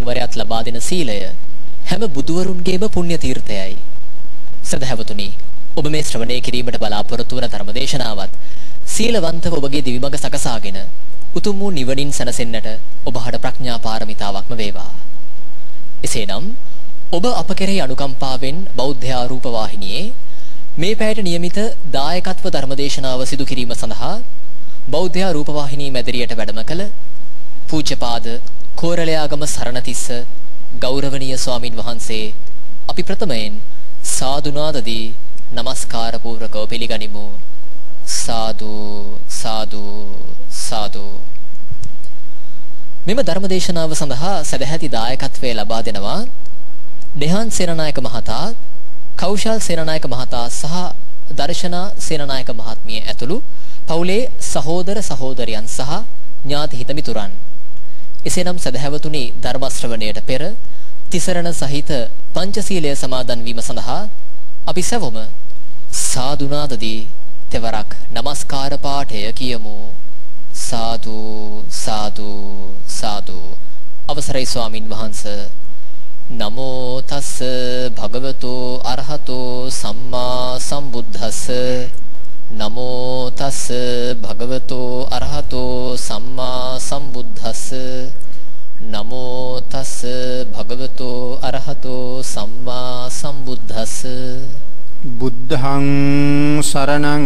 සංවරයත් ලබා දෙන සීලය හැම බුදුවරුන්ගේම පුණ්‍ය තීර්ථයයි. සදහැවතුනි, ඔබ මේ ශ්‍රවණය කිරීමට බලාපොරොත්තු වන ධර්මදේශනාවත් සීලවන්තව ඔබගේ දිවිමඟ සකසාගෙන උතුම් වූ නිවනින් සැනසෙන්නට ඔබට ප්‍රඥා පාරමිතාවක්ම වේවා. එසේනම් ඔබ අප කෙරෙහි අනුකම්පාවෙන් බෞද්ධ ආරූප වාහිනියේ මේ පැයට නියමිත දායකත්ව ධර්මදේශනාව සිදු කිරීම සඳහා බෞද්ධ ආරූප වාහිනී මැදිරියට වැඩම කළ පූජ්‍යපාද කෝරළයාගම සරණතිස්ස ගෞරවනීය ස්වාමින් වහන්සේ අපි ප්‍රථමයෙන් සාදුනාදදී නමස්කාර පූර්වකව පිළිගනිමු. සාදු සාදු සාදු. මෙම ධර්මදේශනාව සඳහා සදැහැති දායකත්වයේ ලබා දෙනවා ඩෙහාන් සේනානායක මහතා, කෞශල් සේනානායක මහතා සහ දර්ශනා සේනානායක මහත්මිය ඇතුළු පවුලේ සහෝදර සහෝදරයන් සහ ඥාති හිත මිතුරන්. එසේනම් සදහැවතුනි, ධර්ම ශ්‍රවණයට පෙර තිසරණ සහිත පංචශීලය සමාදන් වීම සඳහා අපි සැවොම සාදුනාදදී තෙවරක් නමස්කාර පාඨය කියමු. සාදු සාදු සාදු. අවසරයි ස්වාමින් වහන්සේ. නමෝ තස් භගවතු අරහතෝ සම්මා සම්බුද්දස්ස. නමෝ තස් භගවතු අරහතෝ සම්මා සම්බුද්දස්ස. නමෝ තස් භගවතු අරහතෝ සම්මා සම්බුද්දස්ස. බුද්ධං සරණං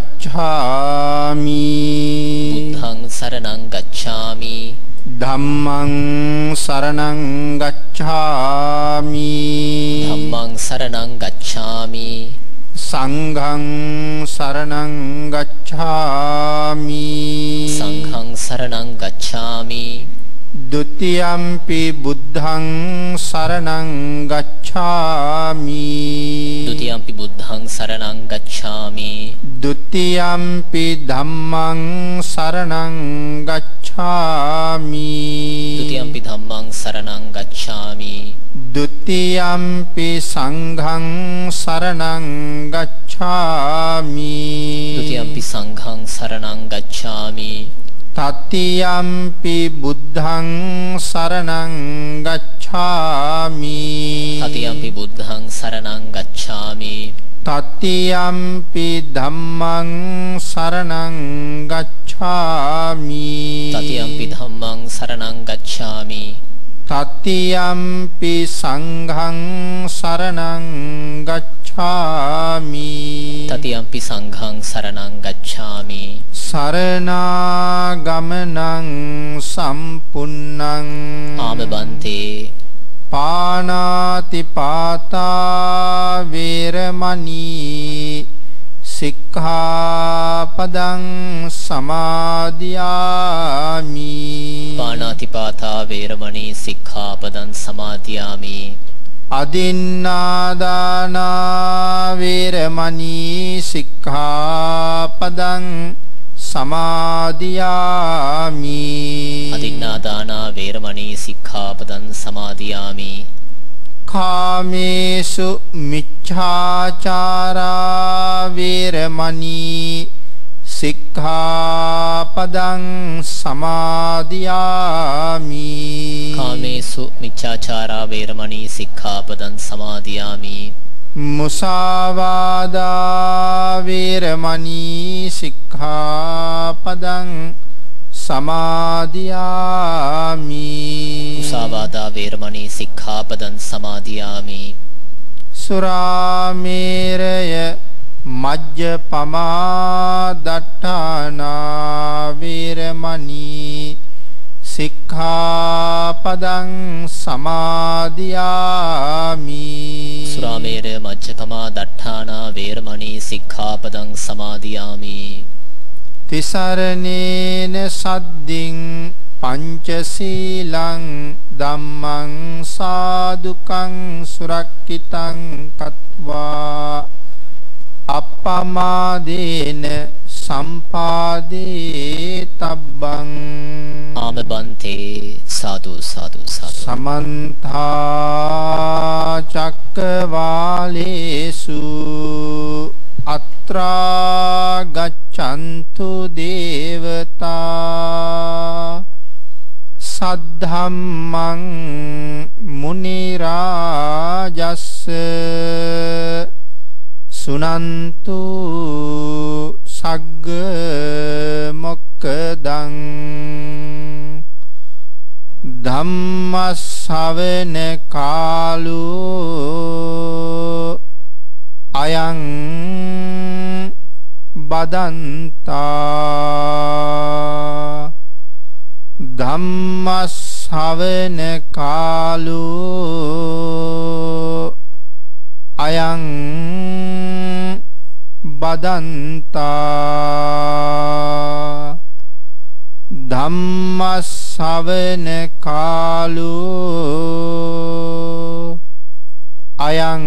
ගච්ඡාමි. බුද්ධං සරණං ගච්ඡාමි. ධම්මං සරණං ගච්ඡාමි. ධම්මං සරණං ගච්ඡාමි. සංඝං සරණං ගච්ඡාමි. සංඝං සරණං ගච්ඡාමි. ဒ ුතියම්පි බුද්ධං සරණං ගච්ඡාමි. ဒ ුතියම්පි බුද්ධං සරණං ගච්ඡාමි. ဒ ුතියම්පි ධම්මං සරණං ගච්ඡාමි. ဒ ුතියම්පි ධම්මං සරණං ගච්ඡාමි. ဒ ුතියම්පි සංඝං සරණං ගච්ඡාමි. ဒ ුතියම්පි සංඝං සරණං ගච්ඡාමි. තතියම්පි බුද්ධං සරණං ගච්ඡාමි. තතියම්පි බුද්ධං සරණං ගච්ඡාමි. තතියම්පි ධම්මං සරණං ගච්ඡාමි. තතියම්පි ධම්මං සරණං ගච්ඡාමි. තතියම්පි සංඝං සරණං ගච්ඡාමි. තතියම්පි සංඝං සරණං ගච්ඡාමි. සරණාගමනං සම්පුන්නං ආමබන්තේ පානාති පාතා වේරමණී සික්ඛාපදං සමාදියාමි. පානාති පාතා වේරමණී සික්ඛාපදං සමාදියාමි. අදින්නාදානා වේරමණී සික්ඛාපදං සමාදියාමි. අදින්නාදානා වේරමණී සික්ඛාපදං සමාදියාමි. කාමේසු මිච්ඡාචාරා වේරමණී සික්ඛාපදං සමාදියාමි. කාමේසු මිච්ඡාචාරා වේරමණී සික්ඛාපදං සමාදියාමි. මුසාවාදා වේරමණී සික්ඛාපදං සමාදියාමි. මුසාවාදා වේරමණී සික්ඛාපදං සමාදියාමි. සුරාමේරය මජ්ජපමා දට්ඨානා වේරමණී සික්ඛාපදං සමාදියාමි. සුරාමේරය මජ්ජපමා දට්ඨානා වේරමණී සික්ඛාපදං සමාදියාමි. තිසරණේන සද්දින් පංචශීලං ධම්මං සාදුකං සුරක්ඛිතං කତ୍වා අප්පමාදේන සම්පාදේ තබ්බං. ආමබන්තේ සාදු සාදු සාදු. සමන්තා චක්කවාලේසු අත්‍රා ගච්ඡන්තු දේවතා සද්ධා ධම්මං මුනි රාජස්ස සුනන්තු සග්ග මොක්කදං ධම්මස්සවන කාලෝ අයං බදන්තා ධම්මස්සවන කාලෝ අයං බදන්තා ධම්මස්සවන කාලෝ අයං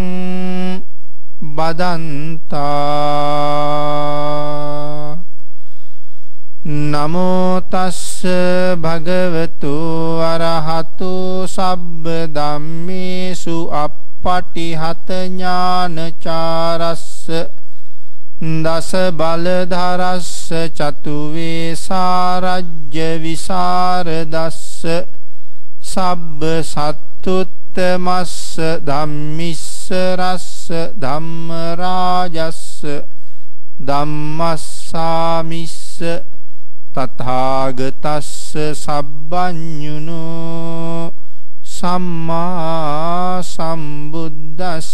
බදන්තා නමෝ තස්ස භගවතු අරහතු සබ්බ ධම්මේසු අප්පටිහත ඥානචාරස්ස දස බලධරස්ස චතුවේ සාරජ්‍ය විසරදස්ස සබ්බ සත්තුත්තමස්ස ධම්මිස්ස රස්ස ධම්ම රාජස්ස ධම්මස්සාමිස්ස තථාගතස්ස සබ්බඤුනෝ සම්මා සම්බුද්දස්ස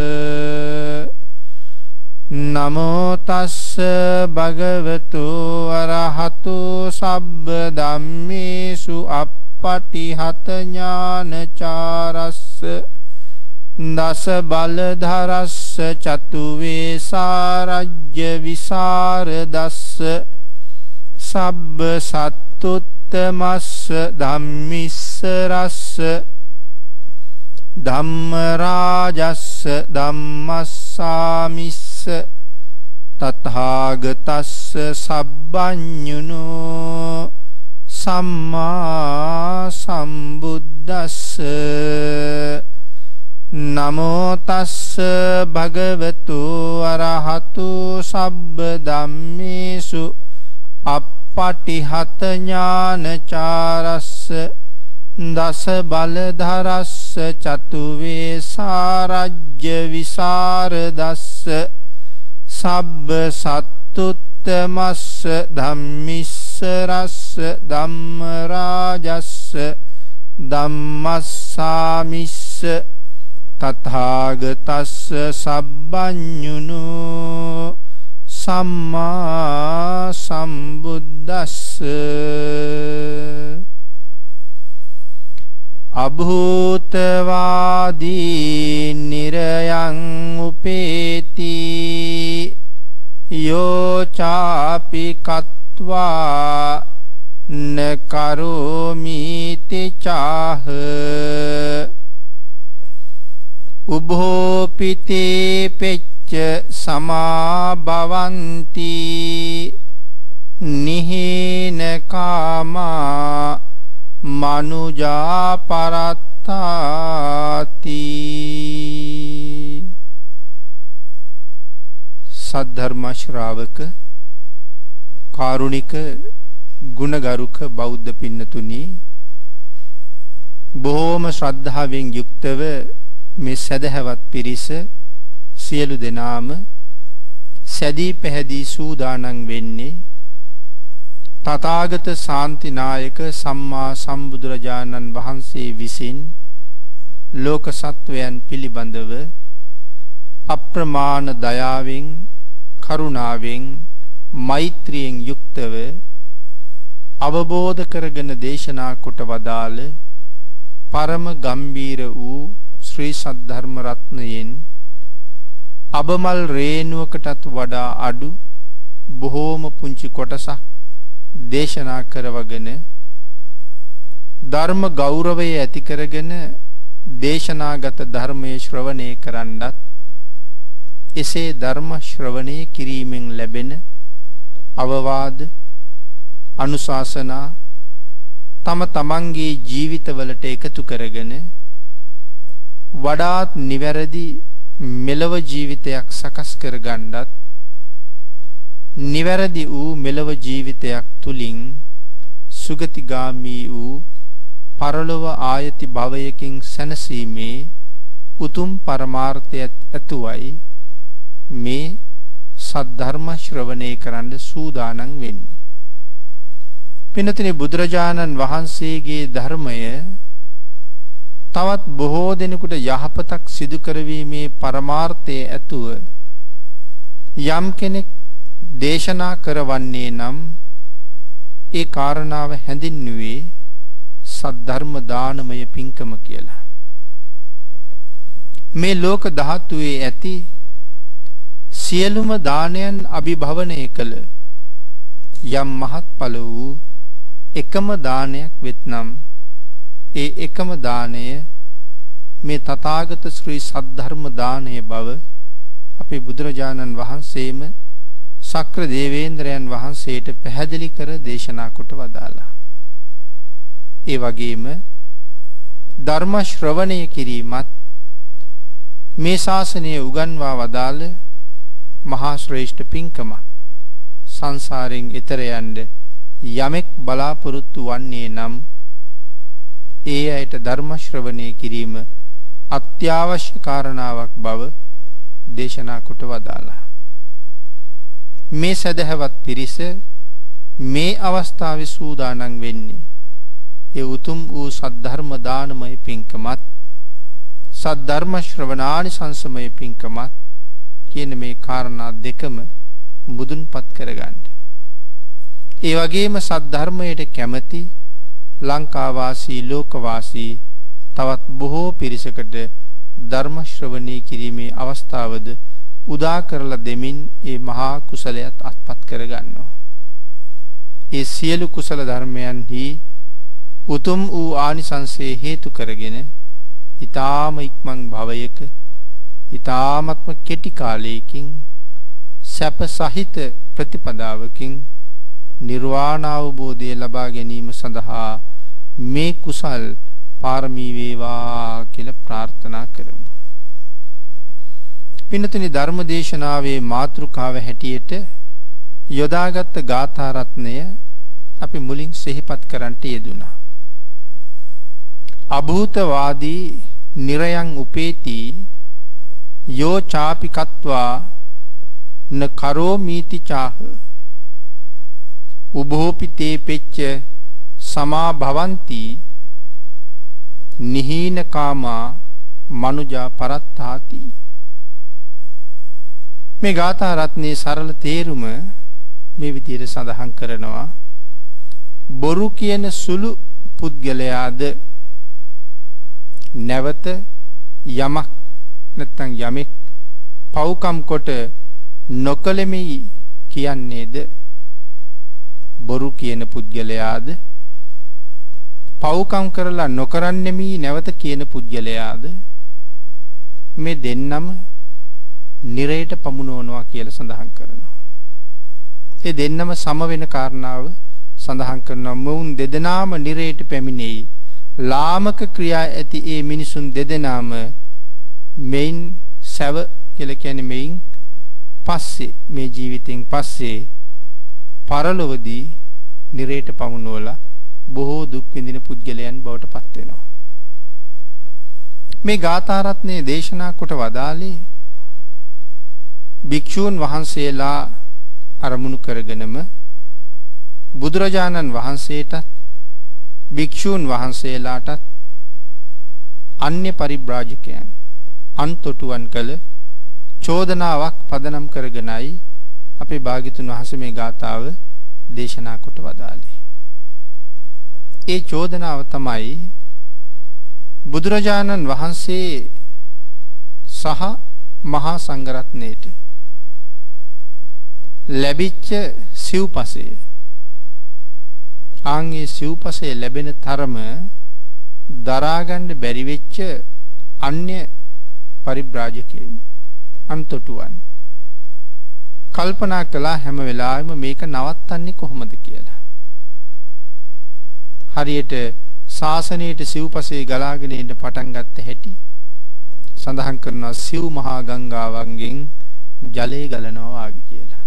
නමෝ තස්ස භගවතු අරහතු සබ්බ ධම්මේසු අප්පටිහත ඥානචාරස්ස දස බලධරස්ස චතුවේ සාරජ්‍ය විසරදස්ස සබ්බ සත්තුත්තමස්ස ධම්මිස්ස රස්ස ධම්ම රාජස්ස ධම්මස්සාමිස්ස තථාගතස්ස සබ්බඤුනෝ සම්මා සම්බුද්දස්ස නමෝ තස්ස භගවතු අරහතු සබ්බ ධම්මේසු අප්පටිහත ඥානචාරස්ස දස බලධරස්ස චතුවේ සාරජ්‍ය විසරදස්ස සබ්බ සත්තුත්තමස්ස ධම්මිස්ස රස්ස ධම්ම රාජස්ස ධම්මස්සාමිස්ස තථාගතස්ස සබ්බඤුනෝ සම්මා සම්බුද්දස්ස අභූතවාදී නිරයං උපේති යෝ චාපි කତ୍වා න කරෝමි චාහ උභෝපිතේ පෙච්ච සමාභවಂತಿ නිහීන කාමා මනුජා පරත්තාති සද්ධර්ම ශ්‍රාවක කාරුණික ගුණගරුක බෞද්ධ පින්නතුනි බොහෝම ශ්‍රද්ධාවෙන් යුක්තව මේ සදහවත් පිරිස සියලු දෙනාම සැදී පැහැදී සූදානම් වෙන්නේ තථාගත ශාන්තිනායක සම්මා සම්බුදුරජාණන් වහන්සේ විසින් ලෝක සත්වයන් පිළිබඳව අප්‍රමාණ දයාවෙන් කරුණාවෙන් මෛත්‍රියෙන් යුක්තව අවබෝධ කරගෙන දේශනා කොට වදාළ පරම ගම්බීර වූ ශ්‍රී සද්ධර්ම රත්නයෙන් අබමල් රේණුවකටත් වඩා අඩු බොහෝම පුංචි කොටසක් දේශනා කරවගෙන ධර්ම ගෞරවය ඇති කරගෙන දේශනාගත ධර්මයේ ශ්‍රවණය කරන්නත් එසේ ධර්ම ශ්‍රවණය කිරීමෙන් ලැබෙන අවවාද අනුශාසනා තම තමන්ගේ ජීවිතවලට එකතු කරගෙන වඩාත් නිවැරදි මෙලව ජීවිතයක් සකස් කර ගන්නත් නිවැරදි වූ මෙලව ජීවිතයක් තුලින් සුගතිගාමී වූ පරලොව ආයති භවයකින් සැනසීමේ උතුම් පරමාර්ථය ඇතුවයි මේ සද්ධර්ම ශ්‍රවණය කරන්න සූදානම් වෙන්නේ. පින්නතුනි බුදුරජාණන් වහන්සේගේ ධර්මය තවත් බොහෝ දෙනෙකුට යහපතක් සිදු කරවීමේ පරමාර්ථයේ ඇතුව යම් කෙනෙක් දේශනා කරවන්නේ නම් ඒ කාරණාව හැඳින්වුවේ සද්ධර්ම දානමය පින්කම කියලා. මේ ලෝක ධාතුවේ ඇති සියලුම දානයන් අභිභවනය කළ යම් මහත්ඵල වූ එකම දානයක් වෙත්නම් ඒ එකම දාණය මේ තථාගත ශ්‍රී සද්ධර්ම දාණය බව අපේ බුදුරජාණන් වහන්සේම සක්‍ර දේවේන්ද්‍රයන් වහන්සේට පැහැදිලි කර දේශනා කොට වදාළා. ඒ වගේම ධර්ම ශ්‍රවණය කිරීමත් මේ ශාසනය උගන්වා වදාළ මහා ශ්‍රේෂ්ඨ පින්කම. සංසාරයෙන් එතර යන්න යමෙක් බලාපොරොත්තු වන්නේ නම් ඒ අයට ධර්ම ශ්‍රවණය කිරීම අත්‍යවශ්‍ය කාරණාවක් බව දේශනා කොට වදාළා. මේ සදහවත් පිරිස මේ අවස්ථාවේ සූදානම් වෙන්නේ ඒ උතුම් වූ සද්ධර්ම දානමය පින්කමත් සද්ධර්ම ශ්‍රවණානිසංසමය පින්කමත් කියන මේ කාරණා දෙකම මුදුන්පත් කරගන්න. ඒ වගේම සද්ධර්මයට කැමැති ලංකාවාසී ලෝකවාසී තවත් බොහෝ පිරිසකට ධර්ම ශ්‍රවණය කිරීමේ අවස්ථාවද උදා කරලා දෙමින් ඒ මහා කුසලයට අත්පත් කරගන්නවා. ඒ සියලු කුසල ධර්මයන්හි උතුම් වූ ආනිසංසයේ හේතු කරගෙන ඊ타ම ඉක්මන් භවයක ඊ타මත්ම කෙටි කාලයකින් සැප සහිත ප්‍රතිපදාවකින් නිර්වාණ අවබෝධය ලබා ගැනීම සඳහා මේ කුසල් පාරමී වේවා කියලා ප්‍රාර්ථනා කරමු. පින්නතුනි ධර්ම දේශනාවේ මාතෘකාව හැටියට යොදාගත් ගාථා රත්නය අපි මුලින් සිහිපත් කරන්ට යෙදුණා. අභූතවාදී නිරයන් උපේති යෝ චාපි කତ୍වා න කරෝමීති චාහ උභෝපි තේ පෙච්ච සමා භවಂತಿ නිහීන කාමා මනුජා පරත්තාති. මේ ගාථා රත්නයේ සරල තේරුම මේ විදිහට සඳහන් කරනවා. බොරු කියන සුළු පුද්ගලයාද නැවත යමක් නැත්නම් යමෙක් පව්කම් කොට නොකලෙමි කියන්නේද බොරු කියන පුද්ගලයාද පව්කම් කරලා නොකරන්නෙමි නැවත කියන පුද්ගලයාද මේ දෙන්නම නිරයට පමුණවනවා කියලා සඳහන් කරනවා. ඒ දෙන්නම සම වෙන කාරණාව සඳහන් කරනවා. මොවුන් දෙදෙනාම නිරයට පැමිණෙයි. ලාමක ක්‍රියා ඇති ඒ මිනිසුන් දෙදෙනාම මෙයින් සැව කියලා කියන්නේ මෙයින් පස්සේ මේ ජීවිතෙන් පස්සේ පරලොවදී නිරයට පමුණුවලා බොහෝ දුක් විඳින පුද්ගලයන් බවට පත් වෙනවා. මේ ගාථා රත්නයේ දේශනා කොට වදාළේ භික්ෂූන් වහන්සේලා අරමුණු කරගෙනම බුදුරජාණන් වහන්සේටත් භික්ෂූන් වහන්සේලාටත් අන්‍ය පරිබ්‍රාජකයන් අන්තොටුවන් කළ චෝදනාවක් පදනම් කරගෙනයි අපේ භාග්‍යතුන් වහන්සේ මේ ගාථාව දේශනා කොට වදාළේ. ඒ චෝදනාව තමයි බුදුරජාණන් වහන්සේ සහ මහා සංඝරත්නයට ලැබිච්ච සිව්පසය ආන්ගේ සිව්පසය ලැබෙන තරම දරාගන්න බැරි වෙච්ච අන්‍ය පරිබ්‍රාජකයන් අන්තොටුවන් කල්පනා කළා හැම වෙලාවෙම මේක නවත්තන්නේ කොහොමද කියලා. හරියට ශාසනයේ සිව්පසේ ගලාගෙන ඉන්න පටන් ගත්ත හැටි සඳහන් කරනවා සිව් මහා ගංගාවන්ගෙන් ජලය ගලනවා වගේ කියලා.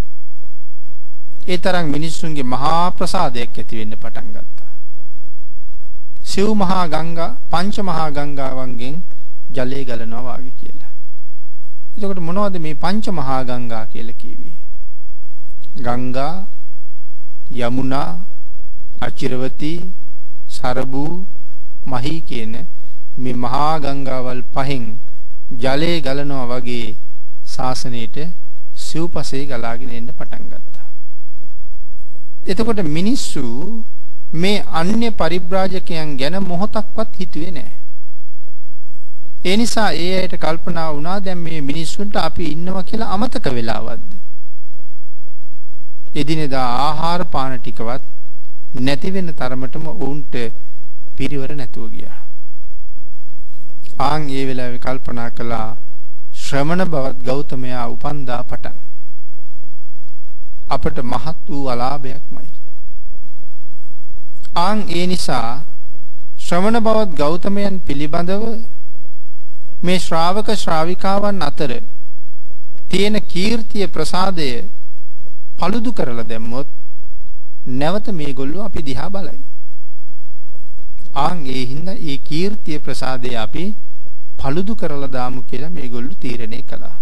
ඒ තරම් මිනිස්සුන්ගේ මහා ප්‍රසාදයක් ඇති වෙන්න පටන් ගත්තා. සිව් මහා ගංගා පංච මහා ගංගාවන්ගෙන් ජලය ගලනවා වාගේ කියලා. එතකොට මොනවද මේ පංච මහා ගංගා කියලා කිව්වේ? ගංගා, යමුනා, අචිරවතී, සරබු, මහී කියන මේ මහා ගංගාවල් පහෙන් ජලය ගලනවා වගේ ශාසනයට සිව්පසේ ගලාගෙන එන්න පටන් ගත්තා. එතකොට මිනිස්සු මේ අන්‍ය පරිබ්‍රාජකයන් ගැන මොහොතක්වත් හිතුවේ නැහැ. ඒ නිසා ඒ අයට කල්පනා වුණා දැන් මේ මිනිස්සුන්ට අපි ඉන්නවා කියලා අමතක වෙලාවක්ද? එදිනෙදා ආහාර පාන ටිකවත් නැති වෙන තරමටම උන්ට පිරිවර නැතුව ගියා. ආන් ඒ වෙලාවේ කල්පනා කළා ශ්‍රමණ බවත් ගෞතමයා උපන්දා පටන් අපට මහත් වූ අලාභයක්මයි. ආන් ඒ නිසා ශ්‍රමණ බවත් ගෞතමයන් පිළිබඳව මේ ශ්‍රාවක ශ්‍රාවිකාවන් අතර තියෙන කීර්තිය ප්‍රසාදය පළුදු කරලා දැම්මොත් නැවත මේගොල්ලෝ අපි දිහා බලයි. ආන් ඒ හින්දා ඒ කීර්තිය ප්‍රසාදය අපි පළුදු කරලා දාමු කියලා මේගොල්ලෝ තීරණය කළා.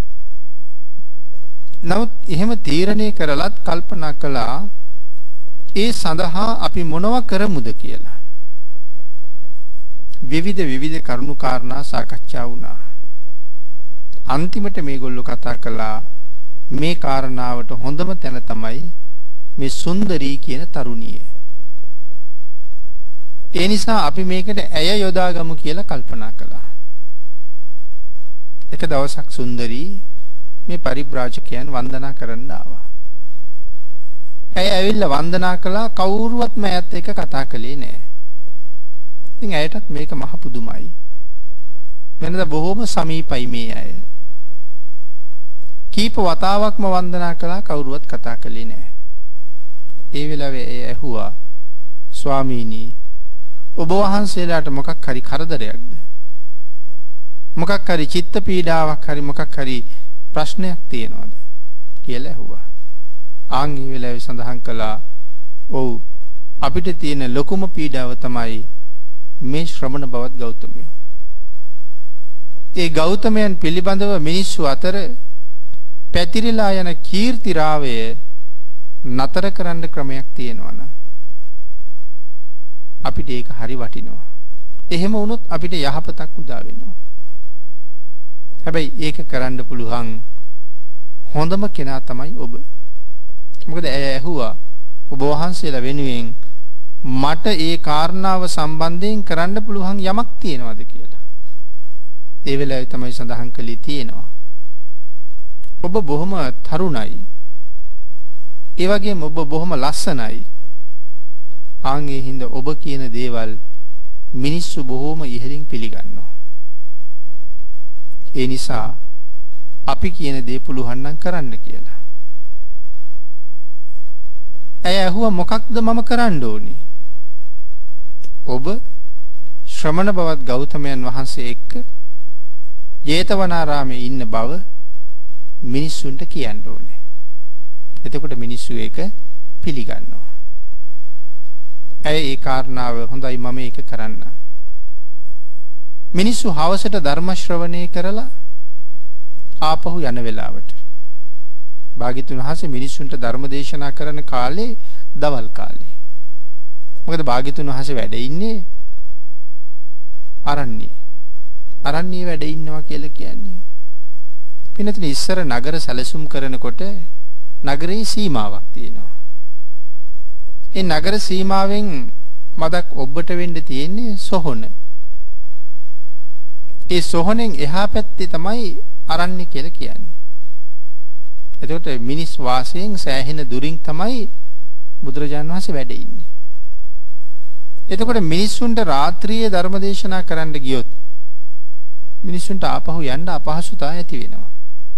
නමුත් එහෙම තීරණය කරලත් කල්පනා කළා ඒ සඳහා අපි මොනව කරමුද කියලා. විවිධ කරුණු කාරණා සාකච්ඡා වුණා. අන්තිමට මේගොල්ලෝ කතා කළා මේ කාරණාවට හොඳම තැන තමයි මේ සුන්දරී කියන තරුණිය. ඒ නිසා අපි මේකට ඇය යොදාගමු කියලා කල්පනා කළා. එක දවසක් සුන්දරී මේ පරිබ්‍රාජකයන් වන්දනා කරන්න ආවා. ඇය ඇවිල්ලා වන්දනා කළා කවුරුවත්ම ඇයත් එක්ක කතා කළේ නෑ. ඉතින් ඇයටත් මේක මහ පුදුමයි. වෙනද බොහොම සමීපයි මේ අය. කීප වතාවක්ම වන්දනා කළා කවුරුවත් කතා කළේ නෑ. ඒ වෙලාවේ ඇය ඇහුවා ස්වාමීනි ඔබ වහන්සේලාට මොකක් හරි කරදරයක්ද? මොකක් හරි චිත්ත පීඩාවක් හරි මොකක් හරි ප්‍රශ්නයක් තියෙනවද කියලා ඇහුවා. ආන් ඒ වෙලාවේ සඳහන් කළා ඔව් අපිට තියෙන ලොකුම පීඩාව තමයි මේ ශ්‍රමණ බවත් ගෞතමයෝ. ඒ ගෞතමයන් පිළිබඳව මිනිස්සු අතර පැතිරිලා යන කීර්ති රාවය නතර කරන්න ක්‍රමයක් තියෙනවා නම් අපිට ඒක හරි වටිනවා. එහෙම වුණොත් අපිට යහපතක් උදා වෙනවා. හැබැයි ඒක කරන්න පුළුවන් හොඳම කෙනා තමයි ඔබ. මොකද ඇය ඇහුවා ඔබ වහන්සේලා වෙනුවෙන් මට ඒ කාරණාව සම්බන්ධයෙන් කරන්න පුළුවන් යමක් තියෙනවද කියලා. ඒ වෙලාවේ තමයි සඳහන් කළේ තියෙනවා. ඔබ බොහොම තරුණයි. ඒ වගේම ඔබ බොහොම ලස්සනයි. ආන්ගේ හින්දා ඔබ කියන දේවල් මිනිස්සු බොහොම ඉහළින් පිළිගන්නවා. ඒ නිසා අපි කියන දේ පුළුවන් නම් කරන්න කියලා. ඇය ඇහුවා මොකක්ද මම කරන්න ඕනේ? ඔබ ශ්‍රමණ බවත් ගෞතමයන් වහන්සේ එක්ක ජේතවනාරාමේ ඉන්න බව මිනිස්සුන්ට කියන්න ඕනේ. එතකොට මිනිස්සු ඒක පිළිගන්නවා. ඇය ඒ කාරණාව හොඳයි මම ඒක කරන්න. මිනිස්සු හවසට ධර්ම ශ්‍රවණය කරලා ආපහු යන වෙලාවට භාග්‍යතුන් වහන්සේ මිනිස්සුන්ට ධර්ම දේශනා කරන කාලේ දවල් කාලේ. මොකද භාග්‍යතුන් වහන්සේ වැඩ ඉන්නේ අරණ්‍යයේ. අරණ්‍යයේ වැඩ ඉන්නවා කියලා කියන්නේ. පින්නතුනි ඉස්සර නගර සැලසුම් කරනකොට නගරේ සීමාවක් තියෙනවා. ඒ නගර සීමාවෙන් මදක් ඔබට වෙන්න තියෙන්නේ සොහොන. ඒ සොහොනෙන් එහා පැත්තේ තමයි අරණ්‍ය කියලා කියන්නේ. එතකොට මිනිස් වාසයෙන් සෑහෙන දුරින් තමයි බුදුරජාණන් වහන්සේ වැඩ ඉන්නේ. එතකොට මිනිස්සුන්ට රාත්‍රියේ ධර්ම දේශනා කරන්න ගියොත් මිනිස්සුන්ට ආපහු යන්න අපහසුතාවය ඇති වෙනවා.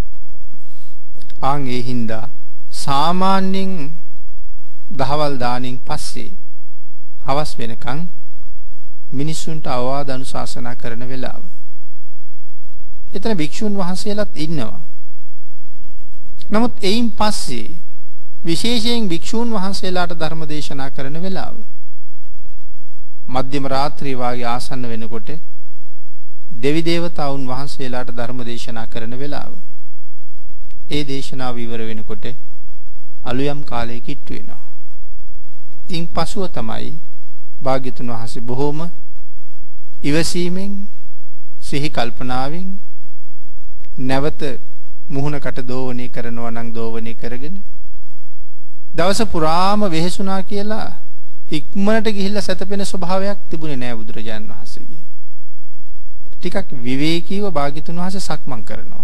ආන් ඒ හින්දා සාමාන්‍යයෙන් දහවල් දානින් පස්සේ හවස් වෙනකන් මිනිස්සුන්ට අවවාද අනුශාසනා කරන වෙලාව. එතන භික්ෂුන් වහන්සේලාත් ඉන්නවා. නමුත් එයින් පස්සේ විශේෂයෙන් භික්ෂුන් වහන්සේලාට ධර්ම දේශනා කරන වෙලාව මධ්‍යම රාත්‍රිය වාගේ ආසන්න වෙනකොට දෙවි දේවතාවුන් වහන්සේලාට ධර්ම දේශනා කරන වෙලාව. ඒ දේශනාව ඉවර වෙනකොට අලුයම් කාලයේ කිට්ටු වෙනවා. ඉන් පසුව තමයි භාග්‍යතුන් වහන්සේ බොහෝම ඉවසීමෙන් සිහි කල්පනාවෙන් නැවත මුහුණකට දෝවණය කරනවා නම් දෝවණය කරගෙන දවස පුරාම වෙහෙසුණා කියලා ඉක්මනට ගිහිල්ලා සැතපෙන ස්වභාවයක් තිබුණේ නෑ බුදුරජාණන් වහන්සේගේ. ටිකක් විවේකීව භාග්‍යතුන් වහන්සේ සක්මන් කරනවා.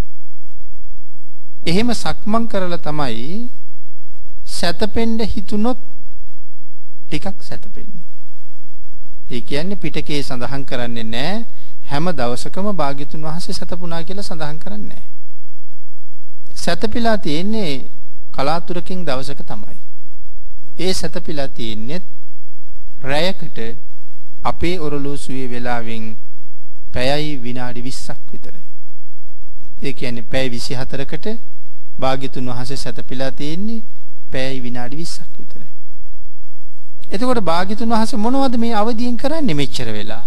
එහෙම සක්මන් කරලා තමයි සැතපෙන්න හිතුනොත් ටිකක් සැතපෙන්නේ. ඒ කියන්නේ පිටකේ සඳහන් කරන්නේ නැහැ හැම දවසකම භාග්‍යතුන් වහන්සේ සැතපුණා කියලා සඳහන් කරන්නේ නැහැ. සැතපීලා තියෙන්නේ කලාතුරකින් දවසක තමයි. ඒ සැතපීලා තියෙන්නේ රැයකට අපේ ඔරලෝසුවේ වෙලාවෙන් පැයයි විනාඩි 20ක් විතර. ඒ කියන්නේ පැය 24කට භාග්‍යතුන් වහන්සේ සැතපීලා තියෙන්නේ පැයයි විනාඩි 20ක් විතර. එතකොට භාග්‍යතුන් වහන්සේ මොනවද මේ අවදියෙන් කරන්නේ මෙච්චර වෙලා?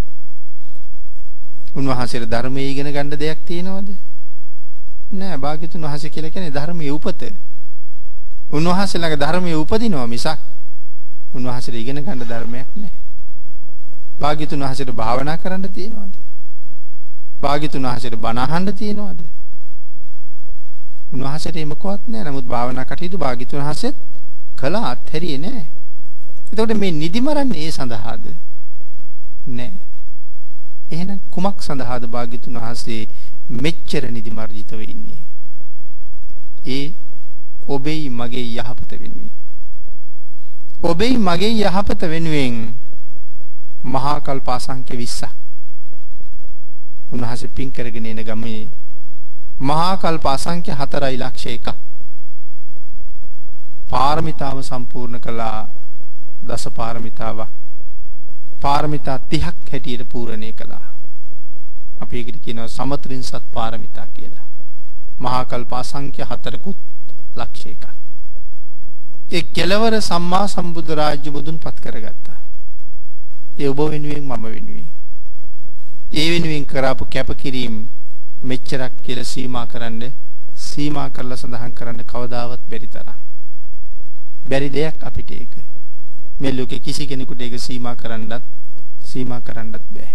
උන්වහන්සේට ධර්මයේ ඉගෙන ගන්න දෙයක් තියෙනවද? නෑ. භාග්‍යතුන් වහන්සේ කියලා කියන්නේ ධර්මයේ උපත. උන්වහන්සේ ළඟ ධර්මයේ උපදිනවා මිසක් උන්වහන්සේට ඉගෙන ගන්න ධර්මයක් නෑ. භාග්‍යතුන් වහන්සේට භාවනා කරන්න තියෙනවද? භාග්‍යතුන් වහන්සේට බණ අහන්න තියෙනවද? උන්වහන්සේට මොකවත් නෑ. නමුත් භාවනා කටයුතු භාග්‍යතුන් වහන්සේත් කළා අත්හැරියේ නෑ. එතකොට මේ නිදි මරන්නේ ඒ සඳහාද? නෑ. එහෙනම් කුමක් සඳහාද භාග්‍යතුන් වහන්සේ මෙච්චර නිදි මර්ජිතව ඉන්නේ? ඒ ඔබේ මගේ යහපත වෙනුවෙන්. ඔබේ මගේ යහපත වෙනුවෙන් මහා කල්ප අසංඛ්‍ය 20ක් උන්වහන්සේ පින් කරගෙන එන ගමේ මහා කල්ප අසංඛ්‍ය 4,01,000ක් පාරමිතාව සම්පූර්ණ කළා. දස පාරමිතාවක් පාරමිතා 30ක් හැටියට පූර්ණේ කළා. අපි ඒකට කියනවා සමත්‍රින්සත් පාරමිතා කියලා. මහා කල්ප අසංඛ්‍ය 4කුත් ලක්ෂයක. ඒ කෙලවර සම්මා සම්බුද්ධ රාජ්‍ය මුදුන්පත් කරගත්තා. ඒ ඔබ වෙනුවෙන් මම වෙනුවෙන්. ඒ වෙනුවෙන් කරාපු කැපකිරීම මෙච්චරක් කියලා සීමා කරලා සඳහන් කරන්න කවදාවත් බැරි තරම්. බැරි දෙයක් අපිට ඒක. මේ ලෝකේ කිසි කෙනෙකුට ඒක සීමා කරන්නත් බෑ.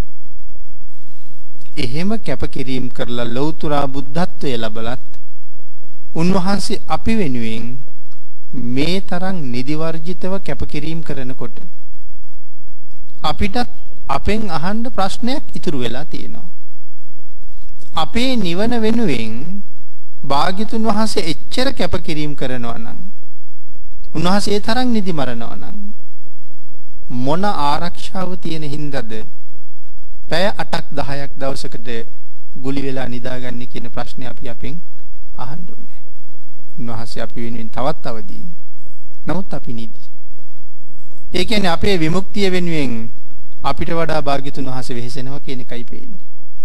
එහෙම කැපකිරීම කරලා ලෞතුරා බුද්ධත්වයේ ලැබලත් උන්වහන්සේ අපි වෙනුවෙන් මේ තරම් නිදි වර්ජිතව කැපකිරීම කරනකොට අපිට අපෙන් අහන්න ප්‍රශ්නයක් ඉතුරු වෙලා තියෙනවා. අපේ නිවන වෙනුවෙන් භාග්‍යතුන් වහන්සේ එච්චර කැපකිරීම කරනවා නම් උන්වහන්සේ තරම් නිදි මරනවා නම් මොන ආරක්ෂාව තියෙන හින්දාද පැය 8ක් 10ක් දවසකට ගුලි වෙලා නිදාගන්නේ කියන ප්‍රශ්නේ අපි අපෙන් අහන්න ඕනේ. උන්වහන්සේ අපි වෙනුවෙන් තවත් අවදි. නමුත් අපි නිදි. ඒ කියන්නේ අපේ විමුක්තිය වෙනුවෙන් අපිට වඩා භාග්‍යතුන් වහන්සේ වෙහෙසෙනවා කියන එකයි පේන්නේ.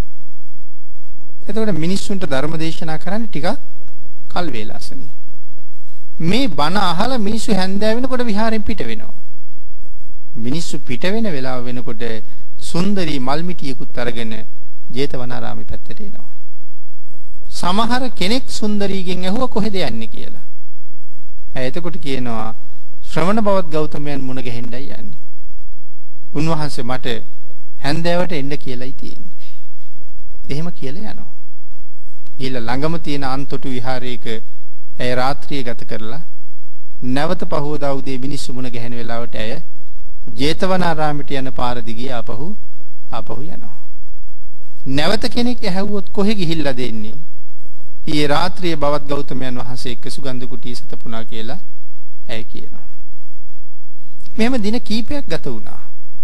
එතකොට මිනිස්සුන්ට ධර්ම දේශනා කරන්න ටිකක් කල් වේලාසනේ. මේ බණ අහලා මිනිස්සු හැන්දෑ වෙනකොට විහාරෙන් පිට වෙනවා. මිනිස්සු පිට වෙන වෙලාව වෙනකොට සුන්දරී මල්මිටියකුත් අරගෙන ජේතවනාරාමේ පැත්තට එනවා. සමහර කෙනෙක් සුන්දරීගෙන් ඇහුවා කොහෙද යන්නේ කියලා. එතකොට කියනවා ශ්‍රවණ බවත් ගෞතමයන් මුණ ගැහෙන්නයි යන්නේ. උන්වහන්සේ මට හැන්දෑවට එන්න කියලායි තියෙන්නේ. එහෙම කියලා යනවා. ඊළ ළඟම තියෙන අන්තොටු විහාරයක ඇය රාත්‍රිය ගත කරලා නැවත පහවදා උදේ මිනිස්සු මුණ ගැහෙන වෙලාවට ඇය ජේතවනාරාමයට යන පාර දිගේ ආපහු යනවා. නැවත කෙනෙක් ඇහුවොත් කොහෙ ගිහිල්ලා දෙන්නේ? ඊයේ රාත්‍රියේ බවත් ගෞතමයන් වහන්සේ එක්ක සුගන්ධ කුටි සතපුණා කියලා ඇය කියනවා. මෙහෙම දින කීපයක් ගත වුණා.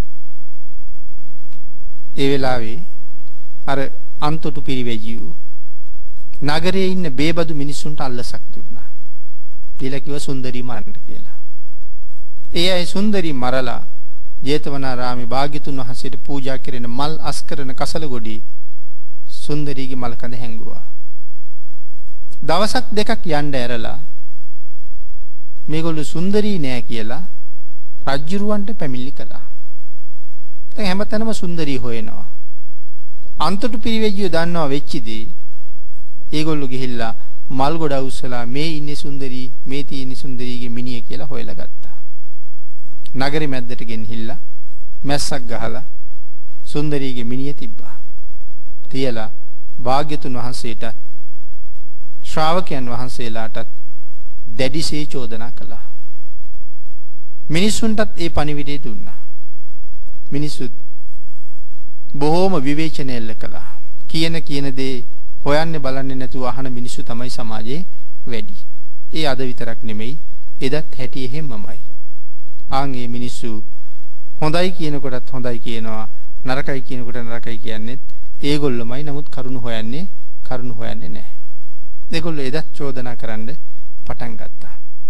ඒ වෙලාවේ අර අන්තොටු පිරිවැජියු නගරයේ ඉන්න බේබදු මිනිස්සුන්ට අල්ලසක් දුන්නා. දීලා කිව්වා සුන්දරී මරන්න කියලා. ඒ අය සුන්දරී මරලා ජේතවනාරාමේ භාග්‍යතුන් වහන්සේට පූජා කරන මල් අස්කරන කසල ගොඩේ සුන්දරීගේ මල කඳ හැංගුවා. දවසක් දෙකක් යන්න ඇරලා මේගොල්ලෝ සුන්දරී නෑ කියලා රජ්ජුරුවන්ට පැමිණිලි කළා. දැන් හැමතැනම සුන්දරී හොයනවා. අන්තට පිරිවෙජ්ජිය දන්නවා වෙච්ච දේ. ඒගොල්ලෝ ගිහිල්ලා මල් ගොඩ උස්සලා මේ ඉන්නේ සුන්දරී, මේ තියෙන්නේ සුන්දරීගේ මිනිය කියලා හොයලා ගත්තා. නගරෙ මැද්දට ගෙනහිල්ලා මැස්සක් ගහලා සුන්දරීගේ මිනිය තිබ්බා. තියලා භාග්‍යතුන් වහන්සේට ශ්‍රාවකයන් වහන්සේලාටත් දැඩිසේ චෝදනා කළා. මිනිසුන්ටත් ඒ පණිවිඩය දුන්නා. මිනිසුත් බොහෝම විවේචනයල්ල කළා. කියන දේ හොයන්නේ බලන්නේ නැතුව අහන මිනිස්සු තමයි සමාජයේ වැඩි. ඒ අද විතරක් නෙමෙයි එදත් හැටි එහෙමමයි. ආන් මේ මිනිස්සු හොඳයි කියනකොටත් හොඳයි කියනවා, නරකයි කියනකොට නරකයි කියන්නේ ඒගොල්ලොමයි. නමුත් කරුණ හොයන්නේ නැහැ. ඒගොල්ලෝ එදත් චෝදනා කරන්න පටන් ගත්තා.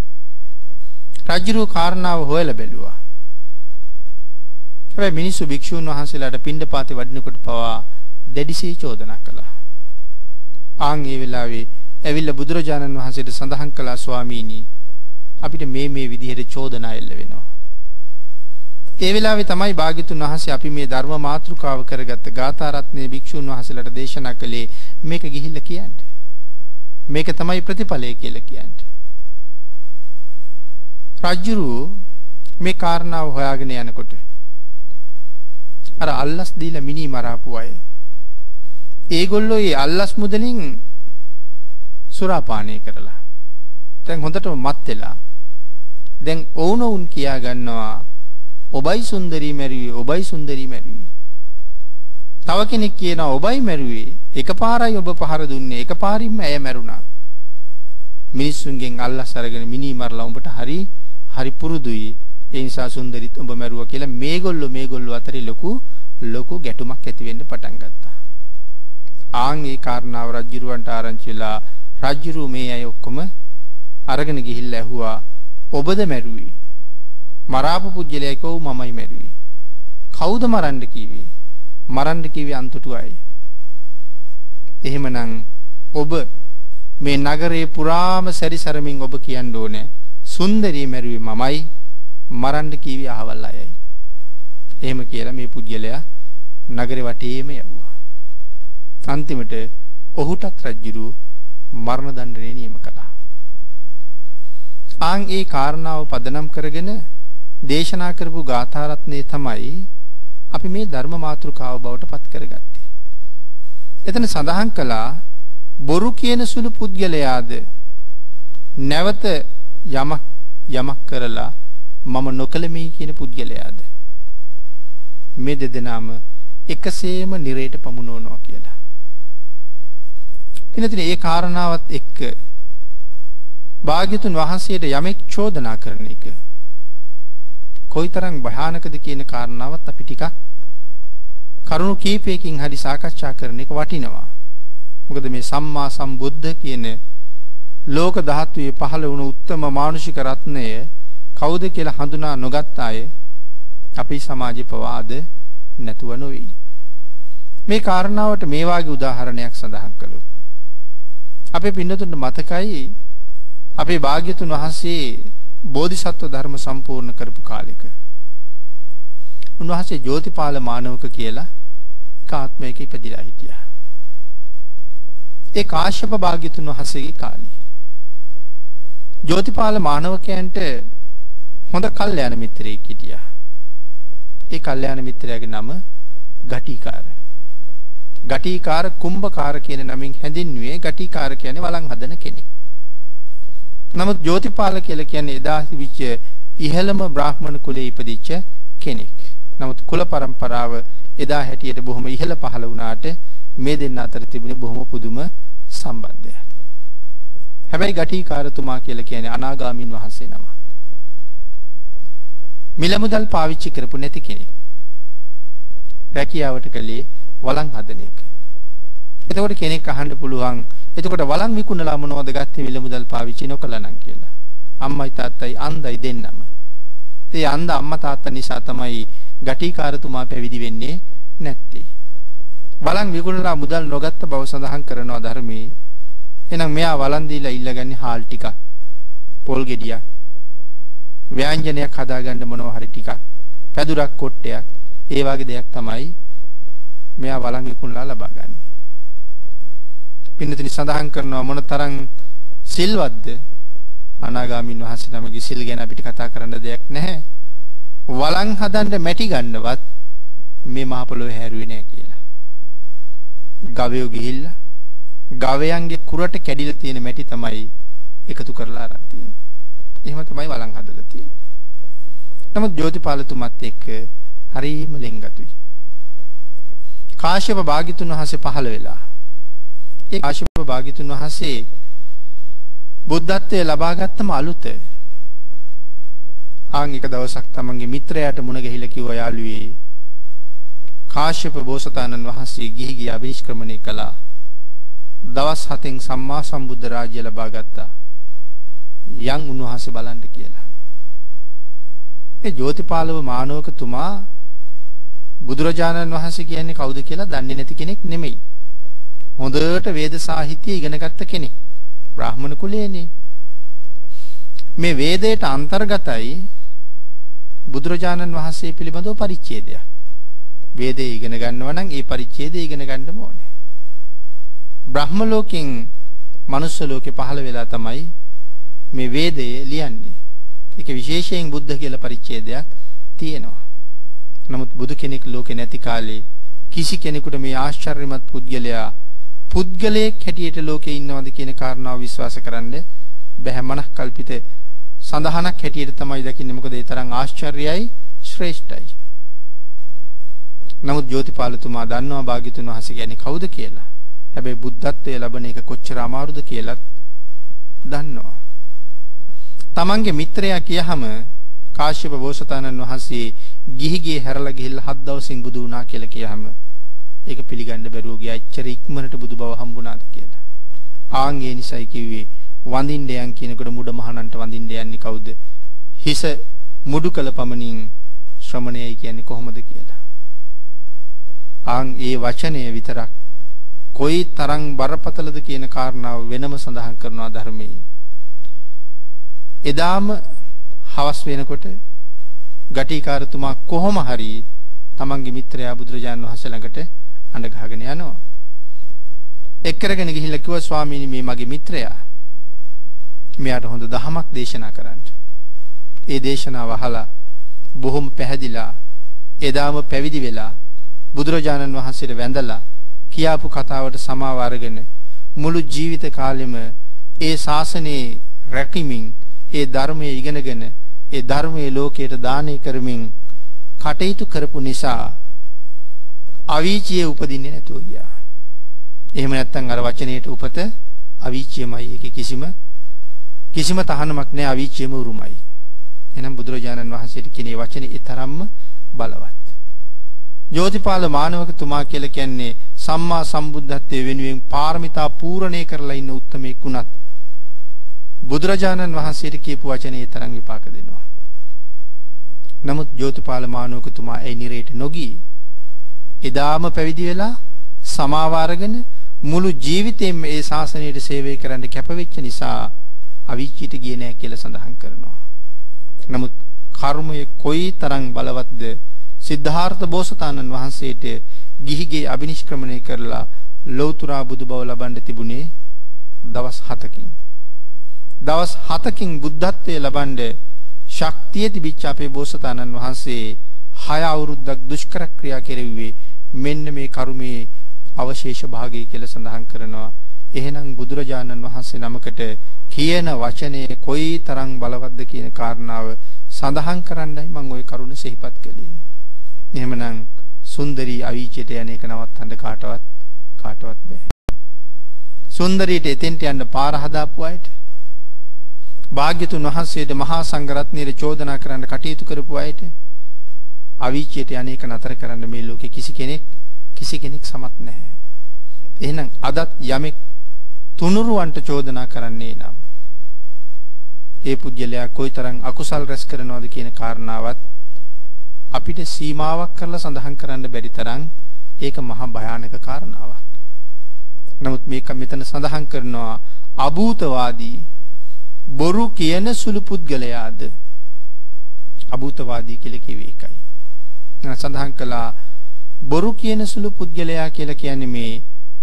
රජුගේ කාරණාව හොයලා බැලුවා. හැබැයි මිනිස්සු භික්ෂුන් වහන්සේලාට පිණ්ඩපාතේ වඩිනකොට පවා දැඩිසේ චෝදනා කළා. ආන් ඒ වෙලාවේ ඇවිල්ලා බුදුරජාණන් වහන්සේට සඳහන් කළා, ස්වාමීනි අපිට මේ විදිහට චෝදනා එල්ල වෙනවා. ඒ වෙලාවේ තමයි භාග්‍යතුන් වහන්සේ අපි මේ ධර්ම මාතෘකාව කරගත්ත ගාථා රත්නයේ භික්ෂුන් වහන්සේලාට දේශනා කළේ මේක ගිහිල්ලා කියන්න. මේක තමයි ප්‍රතිඵලය කියලා කියන්නේ. රජුරු මේ කාරණාව හොයාගෙන යනකොට අර අල්ලස් දීලා මිනි මරාපු අය ඒගොල්ලෝ ඒ අල්ලස් මුදලින් සුරාපානය කරලා දැන් හොඳටම මත් වෙලා දැන් ඕනෝන් කියා ගන්නවා ඔබයි සුන්දරී මැරුවේ. තව කෙනෙක් කියනවා ඔබයි මැරුවේ. එකපාරයි ඔබ පහර දුන්නේ. එකපාරින්ම ඇය මැරුණා. මිනිස්සුන්ගෙන් අල්ලස් අරගෙන මිනි මරලා උඹට හරි පුරුදුයි. ඒ නිසා සුන්දරීත් උඹ මැරුවා කියලා මේගොල්ලෝ අතරේ ලොකු ගැටුමක් ඇති වෙන්න පටන් ගත්තා. ආන් ඒ කාරණාව රජුරවන්ට ආරංචි වෙලා රජුරු මේ අය ඔක්කොම අරගෙන ගිහිල්ලා ඇහුවා ඔබද මැරුවේ? මරාපු පුජ්‍යලයා කව මමයි මැරුවේ. කවුද මරන්න කිව්වේ? මරන්න කිව්වේ අන්තටු අය. එහෙමනම් ඔබ මේ නගරේ පුරාම සැරිසරමින් ඔබ කියන්න ඕනේ සුන්දරී මැරුවේ මමයි, මරන්න කිව්වේ අහවල් අයයි. එහෙම කියලා මේ පුජ්‍යලයා නගරේ වටේම යවුවා. අන්තිමට ඔහුටත් රජුරු මරණ දඬුවම නියම කළා. ආන් ඒ කාරණාව පදනම් කරගෙන දේශනා කරපු ගාථා රත්නේ තමයි අපි මේ ධර්ම මාතෘකාව බවට පත් කරගත්තේ. එතන සඳහන් කළා බොරු කියන සුළු පුද්ගලයාද නැවත යමක් කරලා මම නොකළමි කියන පුද්ගලයාද මේ දෙදෙනාම එකසේම නිරේට පමුණවනවා කියලා. එනතන ඒ කාරණාවත් එක්ක භාග්‍යතුන් වහන්සේට යමෙක් චෝදනා කරන එක කොයිතරම් භයානකද කියන කාරණාවත් අපි ටිකක් කරුණු කීපයකින් හරි සාකච්ඡා කරන එක වටිනවා. මොකද මේ සම්මා සම්බුද්ධ කියන ලෝක ධාතුවේ පහළ වුණු උත්තම මානුෂික රත්නය කවුද කියලා හඳුනා නොගත් අය අපේ සමාජේ පවාද නැතුව නොවේ. මේ කාරණාවට මේ වාගේ උදාහරණයක් සඳහන් කළොත් අපේ පින්නතුන්ට මතකයි අපේ භාග්‍යතුන් වහන්සේ බෝධිසත්ව ධර්ම සම්පූර්ණ කරපු කාලෙක උන්වහන්සේ ජෝතිපාල මානවක කියලා එක ආත්මයක ඉපදිලා හිටියා. ඒ කාශ්‍යප භාග්‍යතුන් වහන්සේගේ කාලේ ජෝතිපාල මානවකයන්ට හොඳ කල්යාණ මිත්‍රයෙක් හිටියා. ඒ කල්යාණ මිත්‍රයාගේ නම ගටිකාර. ගටිකාර කුම්භකාර කියන නමින් හැඳින්වුවේ. ගටිකාර කියන්නේ වළං හදන කෙනෙක්. නමුත් ජෝතිපාල කියලා කියන්නේ එදා තිබිච්ච ඉහළම බ්‍රාහ්මණ කුලයේ ඉපදිච්ච කෙනෙක්. නමුත් කුල પરම්පරාව එදා හැටියට බොහොම ඉහළ පහළ වුණාට මේ දෙන්න අතර තිබුණේ බොහොම පුදුම සම්බන්ධයක්. හැබැයි ගටිකාරතුමා කියලා කියන්නේ අනාගාමීන් වහන්සේ නම. මිල මුදල් පාවිච්චි කරපු නැති කෙනෙක්. රැකියාවට කලේ වළං හදන එක. එතකොට කෙනෙක් අහන්න පුළුවන් එතකොට වළං විකුණලා මොනවද ගත්තේ මිල මුදල් පාවිච්චි නොකළා නම් කියලා. අම්මයි තාත්තයි අන්දයි දෙන්නම. ඒ අන්ද අම්මා තාත්තා නිසා තමයි ගටිකාරතුමා පැවිදි වෙන්නේ නැත්තේ. වළං විකුණලා මුදල් නොගත්ත බව සඳහන් කරනවා ධර්මයේ. එහෙනම් මෙයා වළං දීලා ඉල්ලගන්නේ හාල් ටිකක්, පොල් ගෙඩියක්, ව්‍යංජනයක් හදාගන්න මොනවා හරි ටිකක්, පැදුරක් කොට්ටයක් ඒ වගේ දෙයක් තමයි මෙයා වළං විකුණලා ලබා ගන්න. පින්නතුනි සඳහන් කරනවා මොනතරම් සිල්වත්ද අනාගාමීන් වහන්සේ නමගේ සිල් ගැන අපිට කතා කරන්න දෙයක් නැහැ. වළං හදන්න මැටි ගන්නවත් මේ මහ පොළොවේ හැරුවේ නැහැ කියලා. ගවයෝ ගිහිල්ලා ගවයන්ගේ කුරට කැඩිලා තියෙන මැටි තමයි එකතු කරලා අරන් තියෙන්නේ. එහෙම තමයි වළං හදලා තියෙන්නේ. නමුත් ජෝතිපාලතුමත් එක්ක හරිම ලෙන්ගතුයි. කාශ්‍යප භාග්‍යතුන් වහන්සේ පහළ වෙලා. ඒ කාශ්‍යප භාග්‍යතුන් වහන්සේ බුද්ධත්වයේ ලබාගත්තම අලුත. ආන් එක දවසක් තමන්ගේ මිත්‍රයාට මුණ ගැහිලා කිව්වා යාළුවේ කාශ්‍යප බෝසතාණන් වහන්සේ ගිහි අභිනිෂ්ක්‍රමණය කළා. දවස් 7න් සම්මා සම්බුද්ධ රාජ්‍ය ලබා ගත්තා. යන් උන්වහන්සේ බලන්න කියලා. ඒ ජෝතිපාලව මානවකතුමා බුදුරජාණන් වහන්සේ කියන්නේ කවුද කියලා දන්නේ නැති කෙනෙක් නෙමෙයි. හොඳට වේද සාහිත්‍ය ඉගෙන ගත්ත කෙනෙක්. බ්‍රාහ්මණ කුලයේනේ. මේ වේදයට අන්තර්ගතයි බුදුරජාණන් වහන්සේ පිළිබඳව පරිච්ඡේදයක්. වේදේ ඉගෙන ගන්නවා නම් ඒ පරිච්ඡේදය ඉගෙන ගන්න ඕනේ. බ්‍රහ්ම ලෝකෙන් මනුස්ස ලෝකේ පහළ වෙලා තමයි මේ වේදය ලියන්නේ. ඒක විශේෂයෙන් බුද්ධ කියලා පරිච්ඡේදයක් තියෙනවා. නමුත් බුදු කෙනෙක් ලෝකේ නැති කාලේ කිසි කෙනෙකුට මේ ආශ්චර්යමත් පුද්ගලයා පුද්ගලයෙක් හැටියට ලෝකේ ඉන්නවද කියන කාරණාව විශ්වාස කරන්න බැහැ. මනස් කල්පිත සඳහනක් හැටියට තමයි දකින්නේ. මොකද ඒ තරම් ආශ්චර්යයි ශ්‍රේෂ්ඨයි. නමුත් ජෝතිපාලතුමා දන්නවා භාග්‍යතුන් වහන්සේ කියන්නේ කවුද කියලා. හැබැයි බුද්ධත්වයේ ලැබෙන එක කොච්චර අමාරුද කියලාත් දන්නවා. තමන්ගේ මිත්‍රයා කියහම කාශ්‍යප බෝසතාණන් වහන්සේ ගිහිගේ හැරලා ගිහිල්ලා 7 දවසින් බුදු වුණා කියලා කියහම ඒක පිළිගන්න බැරුව ගියා. එච්චර ඉක්මනට බුදු බව හම්බුණාද කියලා. ආන් ඒ නිසයි කිව්වේ වඳින්න යන් කියනකොට මුඩ මහණන්ට වඳින්න යන්නේ කවුද? හිස මුඩු කළ පමණින් ශ්‍රමණයයි කියන්නේ කොහොමද කියලා. ආන් ඒ වචනය විතරක් කොයි තරම් බරපතලද කියන කාරණාව වෙනම සඳහන් කරනවා ධර්මයේ. එදාම හවස් වෙනකොට ගටිකාරතුමා කොහොම හරි තමන්ගේ මිත්‍රයා බුදුරජාණන් වහන්සේ ළඟට අඬ ගහගෙන යනවා. එක්කරගෙන ගිහිල්ලා කිව්වා ස්වාමීනි මේ මගේ මිත්‍රයා. මෙයාට හොඳ දහමක් දේශනා කරන්න. ඒ දේශනාව අහලා බොහොම පැහැදිලා එදාම පැවිදි වෙලා බුදුරජාණන් වහන්සේට වැඳලා කියාපු කතාවට සමාව අරගෙන මුළු ජීවිත කාලෙම ඒ ශාසනයේ රැකීමින් ඒ ධර්මයේ ඉගෙනගෙන ඒ ධර්මයේ ලෝකයට දානය කරමින් කටයුතු කරපු නිසා අවීචියේ උපදින්නේ නැතුව ගියා. එහෙම නැත්නම් අර වචනයේට උපත අවීචියමයි. ඒකේ කිසිම තහනමක් නැහැ. අවීචියම උරුමයි. එහෙනම් බුදුරජාණන් වහන්සේට කියන මේ වචනේ ඒ තරම්ම බලවත්. ජෝතිපාල මානවකතුමා කියලා කියන්නේ සම්මා සම්බුද්ධත්වයේ වෙනුවෙන් පාරමිතා පූර්ණේ කරලා ඉන්න උත්තමෙක් වුණත් බුදුරජාණන් වහන්සේට කියපු වචනේ ඒ තරම් විපාක දෙනවා. නමුත් ජෝතිපාල මානවකතුමා ඒ නිරේට නොගී එදාම පැවිදි වෙලා සමාව අරගෙන මුළු ජීවිතේම ඒ ශාසනයට සේවය කරන්න කැපවෙච්ච නිසා අවීචියට ගියේ නැහැ කියලා සඳහන් කරනවා. නමුත් කර්මයේ කොයි තරම් බලවත්ද සිද්ධාර්ථ බෝසතාණන් වහන්සේට ගිහිගේ අභිනිෂ්ක්‍රමණය කරලා ලෞතුරා බුදු බව ලබන්න තිබුණේ දවස් 7කින්. දවස් 7කින් බුද්ධත්වයේ ලබන්න ශක්තිය තිබිච්ච අපේ බෝසතාණන් වහන්සේ 6 අවුරුද්දක් දුෂ්කර ක්‍රියා කෙරෙව්වේ මෙන්න මේ කර්මයේ අවශේෂ භාගය කියලා සඳහන් කරනවා. එහෙනම් බුදුරජාණන් වහන්සේ නමකට කියන වචනේ කොයි තරම් බලවත්ද කියන කාරණාව සඳහන් කරන්නයි මම ওই කරුණ සිහිපත් කළේ. එහෙමනම් සුන්දරී අවීචයට යන එක නවත්තන්න කාටවත් බෑ. සුන්දරීට එතෙන්ට යන්න පාර හදාපු අයට, භාග්‍යතුන් වහන්සේට මහා සංඝරත්නයේ චෝදනා කරන්න කටයුතු කරපු අයට අවීචයට යන එක නතර කරන්න මේ ලෝකේ කිසි කෙනෙක් සමත් නැහැ. එහෙනම් අදත් යමෙක් තුනුරුවන්ට චෝදනා කරන්නේ නම් ඒ පුජ්‍යලයා කොයිතරම් අකුසල් රැස් කරනවද කියන කාරණාවත් අපිට සීමාවක් කරලා සඳහන් කරන්න බැරි තරම් ඒක මහා භයානක කාරණාවක්. නමුත් මේක මෙතන සඳහන් කරනවා අභූතවාදී බොරු කියන සුළු පුද්ගලයාද අභූතවාදී කියලා කිව්වේ ඒකයි. සඳහන් කළා බොරු කියන සුළු පුද්ගලයා කියලා කියන්නේ මේ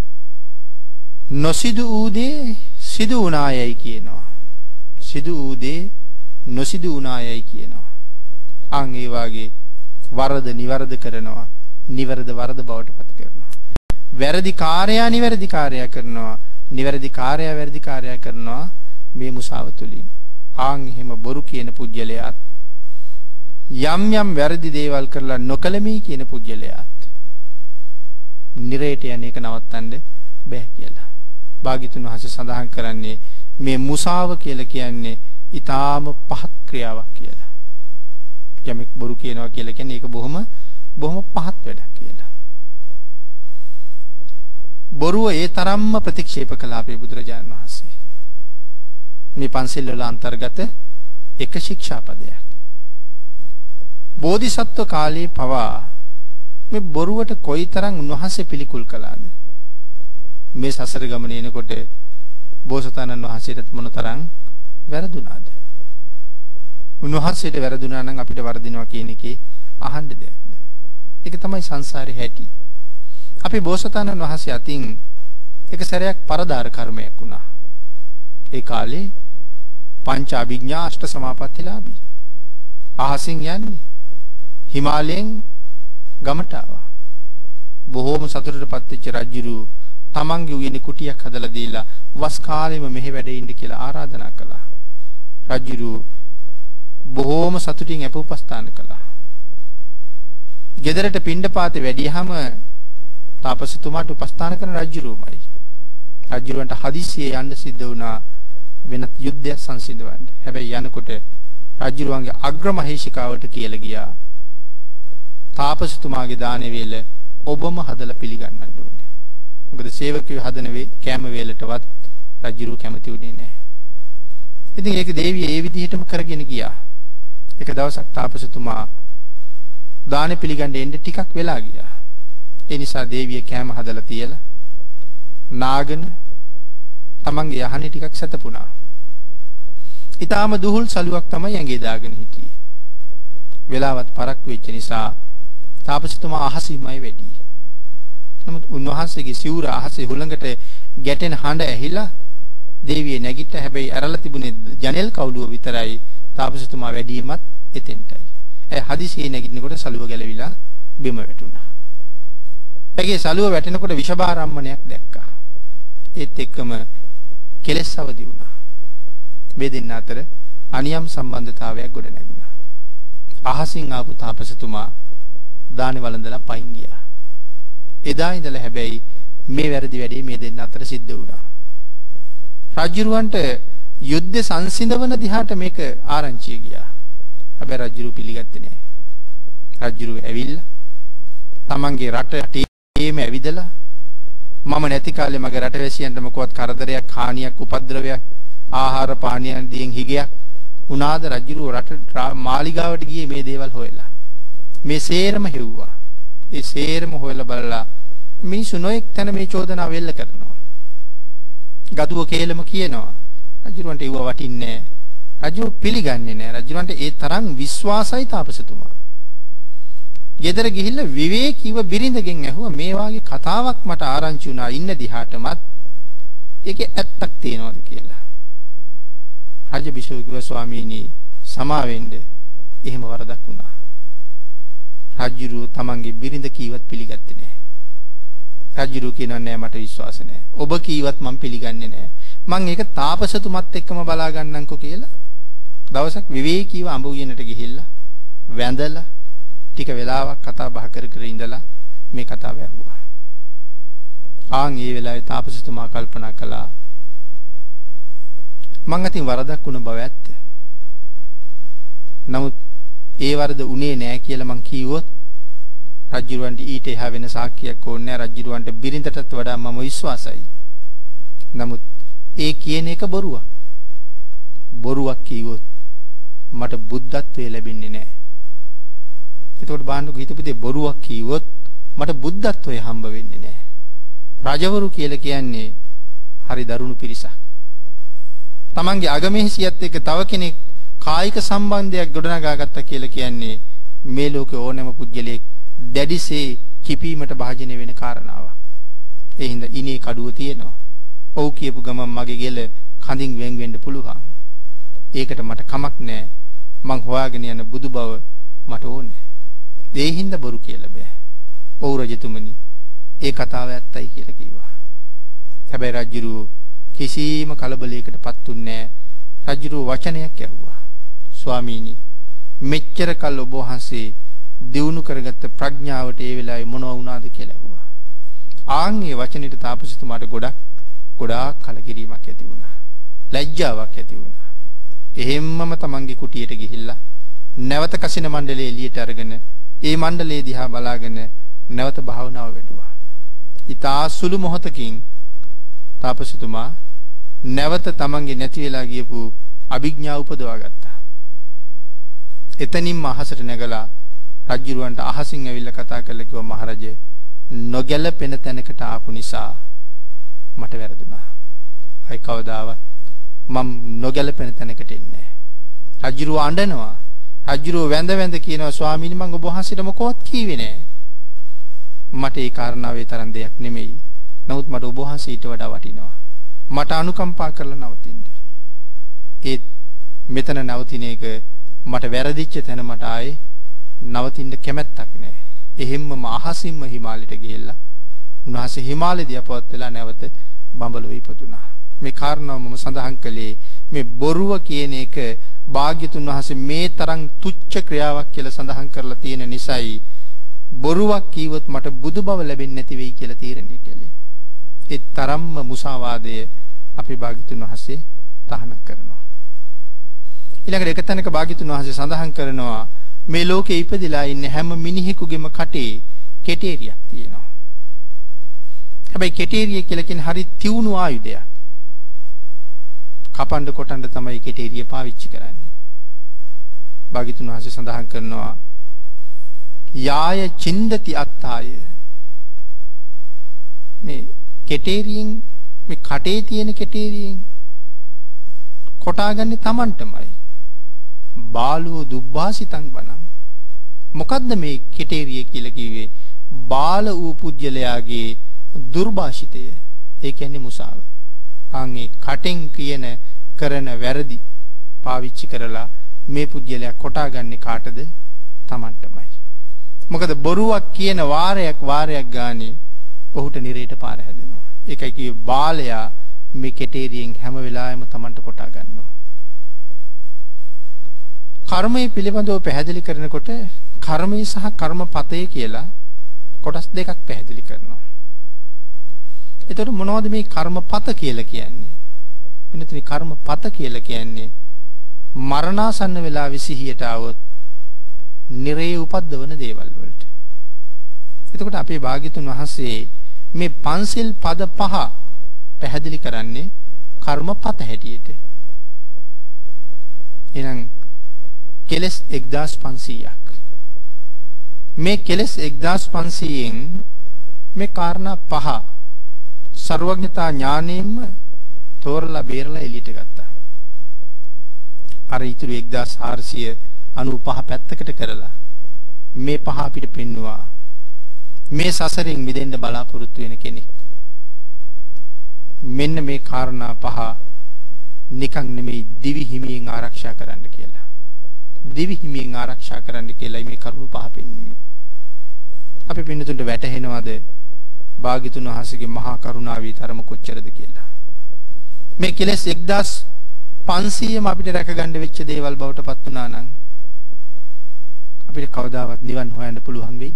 නොසිදු වූ දේ සිදු වුණායයි කියනවා. සිදු වූ දේ නොසිදු වුණායයි කියනවා. අන් ඒ වාගේ වරද නිවැරදි කරනවා. නිවැරද වරද බවට පත් කරනවා. වැරදි කාර්යය නිවැරදි කාර්යය කරනවා. නිවැරදි කාර්යය වැරදි කාර්යය කරනවා. මේ මුසාව තුලින්. ආන් එහෙම බොරු කියන පුජ්‍යලයාත් යම් යම් වැරදි දේවල් කරලා නොකලමී කියන පුජ්‍යලයාත් නිරේට යන එක නවත්තන්න බෑ කියලා. භාග්‍යතුන් වහන්සේ සඳහන් කරන්නේ මේ මුසාව කියලා කියන්නේ ඊටාම පහත් ක්‍රියාවක් කියලා. යමෙක් බොරු කියනවා කියලා කියන්නේ ඒක බොහොම පහත් වැඩක් කියලා. බොරුව ඒ තරම්ම ප්‍රතික්ෂේප කළා අපේ බුදුරජාණන් වහන්සේ. මේ පන්සිල් වල අන්තර්ගත එක ශික්ෂාපදයක්. බෝධිසත්ව කාලේ පවා මේ බොරුවට කොයිතරම් උන්වහන්සේ පිළිකුල් කළාද? මේ සසර ගමනේ එනකොට බෝසතාණන් වහන්සේටත් මොනතරම් වැරදුනාද? උන්වහන්සේට වැරදුනා නම් අපිට වරදිනවා කියන එකේ අහන්න දෙයක්ද? ඒක තමයි සංසාරේ හැටි. අපි බෝසතාණන් වහන්සේ අතින් එක සැරයක් පරදාර කර්මයක් වුණා. ඒ කාලේ පංච අභිඥා අෂ්ට සමාපත්තිලාභී. අහසින් යන්නේ හිමාලයෙන් ගමට ආවා. බොහෝම සතුටටපත් වෙච්ච රජුරු තමන්ගේ උයනේ කුටියක් හදලා දීලා වස් කාලෙම මෙහෙ වැඩ ඉන්න කියලා ආරාධනා කළා. රජුරු බොහෝම සතුටින් අප උපස්ථාන කළා. ගෙදරට පිණ්ඩපාතේ වැඩියහම තාපසතුමාට උපස්ථාන කරන රජුරුමයි. රජුරන්ට හදිසියේ යන්න සිද්ධ වුණා වෙනත් යුද්ධයක් සංසිඳවන්න. හැබැයි යනකොට රජුරුවන්ගේ අග්‍රමහේෂිකාවට කියලා ගියා තාපසතුමාගේ දාන වේල ඔබම හදලා පිළිගන්නන්න ඕනේ. මොකද සේවකයෝ හදන කැම වේලටවත් රජුරුව කැමති වුණේ නැහැ. ඉතින් ඒක දේවිය ඒ විදිහටම කරගෙන ගියා. එක දවසක් තාපසතුමා දාන පිළිගන්න එන්න ටිකක් වෙලා ගියා. ඒ නිසා දේවිය කැම හදලා තියලා නාගෙන තමන්ගේ යහනේ ටිකක් සැතපුණා. ඊටාම දුහුල් සලුවක් තමයි ඇඟේ දාගෙන හිටියේ. වෙලාවත් පරක් වෙච්ච නිසා තාපසතුමා අහසීමයි වැඩි. නමුත් උන්වහන්සේගේ සිවුර අහසේ හුළඟට ගැටෙන හඬ ඇහිලා දේවිය නැගිට. හැබැයි ඇරලා තිබුණේ ජනෙල් කවුළුව විතරයි. තාපසතුමා වැඩිමත් එතෙන්ටයි. හදිසියේ නැගිටිනකොට සලුව ගැලවිලා බිම වැටුණා. ඇගේ සලුව වැටෙනකොට විෂභාරම්මණයක් දැක්කා. ඒත් එක්කම කෙලෙස් අවදි වුණා. මේ දෙන්න අතර අනියම් සම්බන්ධතාවයක් ගොඩ නැගුණා. අහසින් ආපු තාපසතුමා දානේ වළඳලා පයින් ගියා. එදා ඉඳලා හැබැයි මේ වැරදි වැඩේ මේ දෙන්න අතර සිද්ධ වුණා. රජුරවන්ට යුද්ධ සංසිඳවන දිහාට මේක ආරංචිය ගියා. හැබැයි රජුරු පිළිගත්තේ නැහැ. රජුරු ඇවිල්ලා තමන්ගේ රටේම ඇවිදලා මම නැති කාලේ මගේ රටවැසියන්ට මොකවත් කරදරයක් හානියක් උපද්‍රවයක් ආහාර පානීයන් දියෙන් හිගයක් උනාද රජුරු රට මාලිගාවට ගියේ මේ දේවල් හොයලා. මේ සේරම හෙව්වා. ඒ සේරම හොයලා බලලා මිනිස්සු නොඑක් තැන මේ චෝදනාව වෙල්ල කරනවා. ගතුව කේලම කියනවා. රජුරන්ට ඒව වටින්නේ නැහැ. රජු පිළිගන්නේ නැහැ. රජුරන්ට ඒ තරම් විශ්වාසයි තාපසතුමා. ගෙදර ගිහිල්ලා විවේකීව බිරිඳගෙන් ඇහුවා මේ වාගේ කතාවක් මට ආරංචි වුණා ඉන්න දිහාටමත් ඒකේ ඇත්තක් තියෙනවද කියලා. රජ බිසෝ කිව්වා ස්වාමීනි සමාවෙන්න එහෙම වරදක් වුණා. රජුරු තමන්ගේ බිරිඳ කීවත් පිළිගත්තේ නැහැ. රජුරු කියනවා නෑ මට විශ්වාස නෑ. ඔබ කීවත් මම පිළිගන්නේ නෑ. මං ඒක තාපසතුමත් එක්කම බලා ගන්නම්කෝ කියලා දවසක් විවේකීව අඹ උයනට ගිහිල්ලා වැඳලා ටික වෙලාවක් කතා බහ කර කර ඉඳලා මේ කතාව ඇහුවා. ආන් ඒ වෙලාවේ තාපසතුමා කල්පනා කළා මං අතින් වරදක් වුණ බව ඇත්ත. නමුත් ඒ වරද උනේ නෑ කියලා මං කිව්වොත් රජුරවන්ට ඊට එහා වෙන සාක්කියක් ඕනේ නෑ. රජුරවන්ට බිරිඳටත් වඩා මම විශ්වාසයි. නමුත් ඒ කියන එක බොරුවක්. බොරුවක් කිව්වොත් මට බුද්ධත්වයේ ලැබෙන්නේ නෑ. එතකොට බාන්නක හිතපු දේ බොරුවක් කිව්වොත් මට බුද්ධත්වයේ හම්බ වෙන්නේ නෑ. රජවරු කියලා කියන්නේ හරි දරුණු පිරිසක්. තමන්ගේ අගමෙහිසියත් එක්ක තව කෙනෙක් කායික සම්බන්ධයක් ගොඩනගා ගත්තා කියලා කියන්නේ මේ ලෝකේ ඕනෑම පුද්ගලයෙක් දැඩිසේ කිපීමට භාජනය වෙන කාරණාවක්. ඒ හින්දා ඉනේ කඩුව තියෙනවා. ඔව් කියපු ගමන් මගේ ගෙල කඳින් වෙන් වෙන්න පුළුවන්. ඒකට මට කමක් නැහැ. මං හොයාගෙන යන බුදු බව මට ඕනේ. ඒ හින්දා බොරු කියලා බෑ. ඔව් රජතුමනි. ඒ කතාව ඇත්තයි කියලා කිව්වා. හැබැයි රජුරු කිසිම කලබලයකටපත් උන්නේ නැහැ. රජුරු වචනයක් ඇහුවා. ස්වාමීනි මෙච්චර කල් ඔබ වහන්සේ දිනු කරගත්ත ප්‍රඥාවට ඒ වෙලාවේ මොනව වුණාද කියලා ඇහුවා. ආන්ගේ වචනෙට තාපසතුමාට ගොඩාක් කලකිරීමක් ඇති වුණා. ලැජ්ජාවක් ඇති වුණා. එහෙම්මම තමන්ගේ කුටියට ගිහිල්ලා නැවත කසින මණ්ඩලයේ එළියට අරගෙන ඒ මණ්ඩලයේ දිහා බලාගෙන නැවත භාවනාව වැඩුවා. ඊතා සුළු මොහොතකින් තාපසතුමා නැවත තමන්ගේ නැති වෙලා ගියපු අභිඥා උපදවා ගත්තා. එතනින්ම අහසට නැගලා රජුරවන්ට අහසින් ඇවිල්ලා කතා කරලා කිව්වා මහරජේ නොගැලපෙන තැනකට ආපු නිසා මට වැරදුනා. අය කවදාවත් මම නොගැලපෙන තැනකට එන්නේ නැහැ. රජුරව අඬනවා. රජුරව වැඳ වැඳ කියනවා ස්වාමීනි මම ඔබ වහන්සේට මොකවත් කිව්වේ නැහැ. මට ඒ කාරණාවේ තරම් දෙයක් නෙමෙයි. නමුත් මට ඔබ වහන්සේ ඊට වඩා වටිනවා. මට අනුකම්පා කරලා නවතින්න. ඒත් මෙතන නවතින එක මට වැරදිච්ච තැන මට ආයේ නවතින්න කැමැත්තක් නැහැ. එහෙම්මම අහසින්ම හිමාලයට ගිහිල්ලා උන්වහන්සේ හිමාලයේදී අපවත් වෙලා නැවත බඹලොව ඉපදුනා. මේ කාරණාව මම සඳහන් කළේ මේ බොරුව කියන එක භාග්‍යතුන් වහන්සේ මේ තරම් තුච්ච ක්‍රියාවක් කියලා සඳහන් කරලා තියෙන නිසායි බොරුවක් කීවොත් මට බුදු බව ලැබෙන්නේ නැති වෙයි කියලා තීරණය කළේ. ඒ තරම්ම මුසාවාදය අපි භාග්‍යතුන් වහන්සේ තහනම් කරනවා. ඊළඟට එක තැනක භාග්‍යතුන් වහන්සේ සඳහන් කරනවා මේ ලෝකේ ඉපදිලා ඉන්න හැම මිනිහෙකුගේම කටේ කෙටේරියක් තියෙනවා. හැබැයි කෙටේරිය කියලා කියන්නේ හරි තියුණු ආයුධයක්. කපන්න කොටන්න තමයි කෙටේරිය පාවිච්චි කරන්නේ. භාග්‍යතුන් වහන්සේ සඳහන් කරනවා යාය චින්දති අත්තාය. මේ කෙටේරියෙන් මේ කටේ තියෙන කෙටේරියෙන් කොටාගන්නේ Tamanටමයි. බාලෝ දුබ්බාසිතං බණං. මොකද්ද මේ කෙටේරිය කියලා කිව්වේ? බාල වූ පුජ්‍යලයාගේ දුර්භාෂිතය. ඒ කියන්නේ මුසාව. ආන්ගේ කටෙන් කියන කරන වැරදි පාවිච්චි කරලා මේ පුජ්‍යලයා කොටාගන්නේ කාටද? Tamanටමයි. මොකද බොරුවක් කියන වාරයක් ගානේ ඔහුට නිරේට පාර හැදෙනවා. ඒකයි කිව්වේ බාලයා මේ කෙටේරියෙන් හැම වෙලාවෙම Tamanට කොටා ගන්නවා. කර්මයේ පිළිබඳව පැහැදිලි කරනකොට කර්මය සහ කර්මපතය කියලා කොටස් දෙකක් පැහැදිලි කරනවා. එතකොට මොනවද මේ කර්මපත කියලා කියන්නේ? වෙනතනි කර්මපත කියලා කියන්නේ මරණාසන්න වෙලාවේ සිහියට આવොත් නිරේ උපද්දවන දේවල් වලට. එතකොට අපේ භාග්‍යතුන් වහන්සේ මේ පන්සිල් පද පහ පැහැදිලි කරන්නේ කර්මපත හැටියට. එහෙනම් කෙලස් 1500ක්. මේ කෙලස් 1500න් මේ කාරණා පහ සර්වඥතා ඥාණයෙන්ම තෝරලා බේරලා එළියට ගත්තා. අර ඊටු 1495 පැත්තකට කරලා මේ පහ අපිට පෙන්නවා. මේ සසරින් මිදෙන්න බලාපොරොත්තු වෙන කෙනෙක් මෙන්න මේ කාරණා පහ නිකන් නෙමෙයි දිවි හිමියෙන් ආරක්ෂා කරන්න කියලා. දිවි හිමියෙන් ආරක්ෂා කරන්න කියලායි මේ කරුණු පහ පෙන්වන්නේ. අපි පින්නතුන්ට වැටහෙනවද භාග්‍යතුන් වහන්සේගේ මහා කරුණාවේ තරම කොච්චරද කියලා. මේ කෙලෙස් 1500ම අපිට රැකගන්න වෙච්ච දේවල් බවට පත් වුණා නම් අපිට කවදාවත් නිවන් හොයන්න පුළුවන් වෙයිද?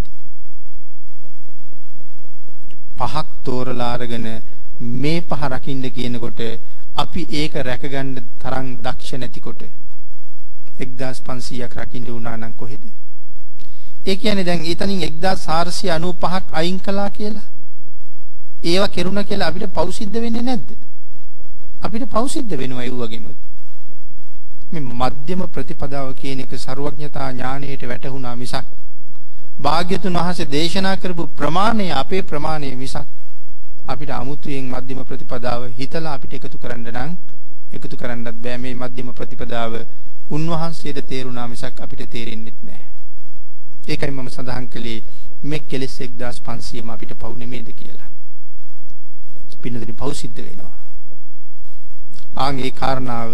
පහක් තෝරලා අරගෙන මේ පහ රකින්න කියනකොට අපි ඒක රැකගන්න තරම් දක්ෂ නැතිකොට 1500ක් රකින්න උනා නම් කොහෙද? ඒ කියන්නේ දැන් ඊතනින් 1495ක් අයින් කළා කියලා ඒවා කෙරුණා කියලා අපිට පව් සිද්ධ වෙන්නේ නැද්ද? අපිට පව් සිද්ධ වෙනවා ඒ වගේනොත්. මේ මධ්‍යම ප්‍රතිපදාව කියන එක ਸਰවඥතා ඥාණයට වැටහුණා මිසක් භාග්‍යතුන් වහන්සේ දේශනා කරපු ප්‍රමාණය අපේ ප්‍රමාණය මිසක් අපිට අමුතුවෙන් මධ්‍යම ප්‍රතිපදාව හිතලා අපිට එකතු කරන්න නම් එකතු කරන්නත් බෑ. මේ මධ්‍යම ප්‍රතිපදාව උන්වහන්සේට තේරුණා මිසක් අපිට තේරෙන්නේ නැහැ. ඒකයි මම සඳහන් කළේ මේ කෙලෙස් 1500ම අපිට පව් නෙමෙයිද කියලා. පින්නදෙනි පව් සිද්ධ වෙනවා. ආන්ගේ කාරණාව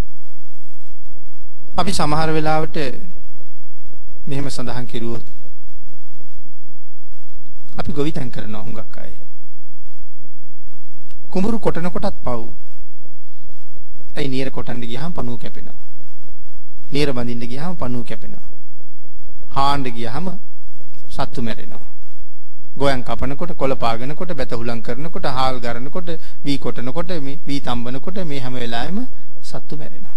අපි සමහර වෙලාවට මෙහෙම සඳහන් කෙරුවොත් අපි ගොවිතැන් කරනවා හුඟක් අය. කුඹුරු කොටන කොටත් පව්. ඒ නියර කොටන්න ගියාම පණුව කැපෙනවා. නියර බඳින්න ගියාම පණුව කැපෙනවා. හාන්න ගියාම සත්තු මැරෙනවා. ගෝයන් කපනකොට කොළ පාගනකොට බැත හුලං කරනකොට හාල් ගරනකොට වී කොටනකොට මේ වී තම්බනකොට මේ හැම වෙලාවෙම සත්තු මැරෙනවා.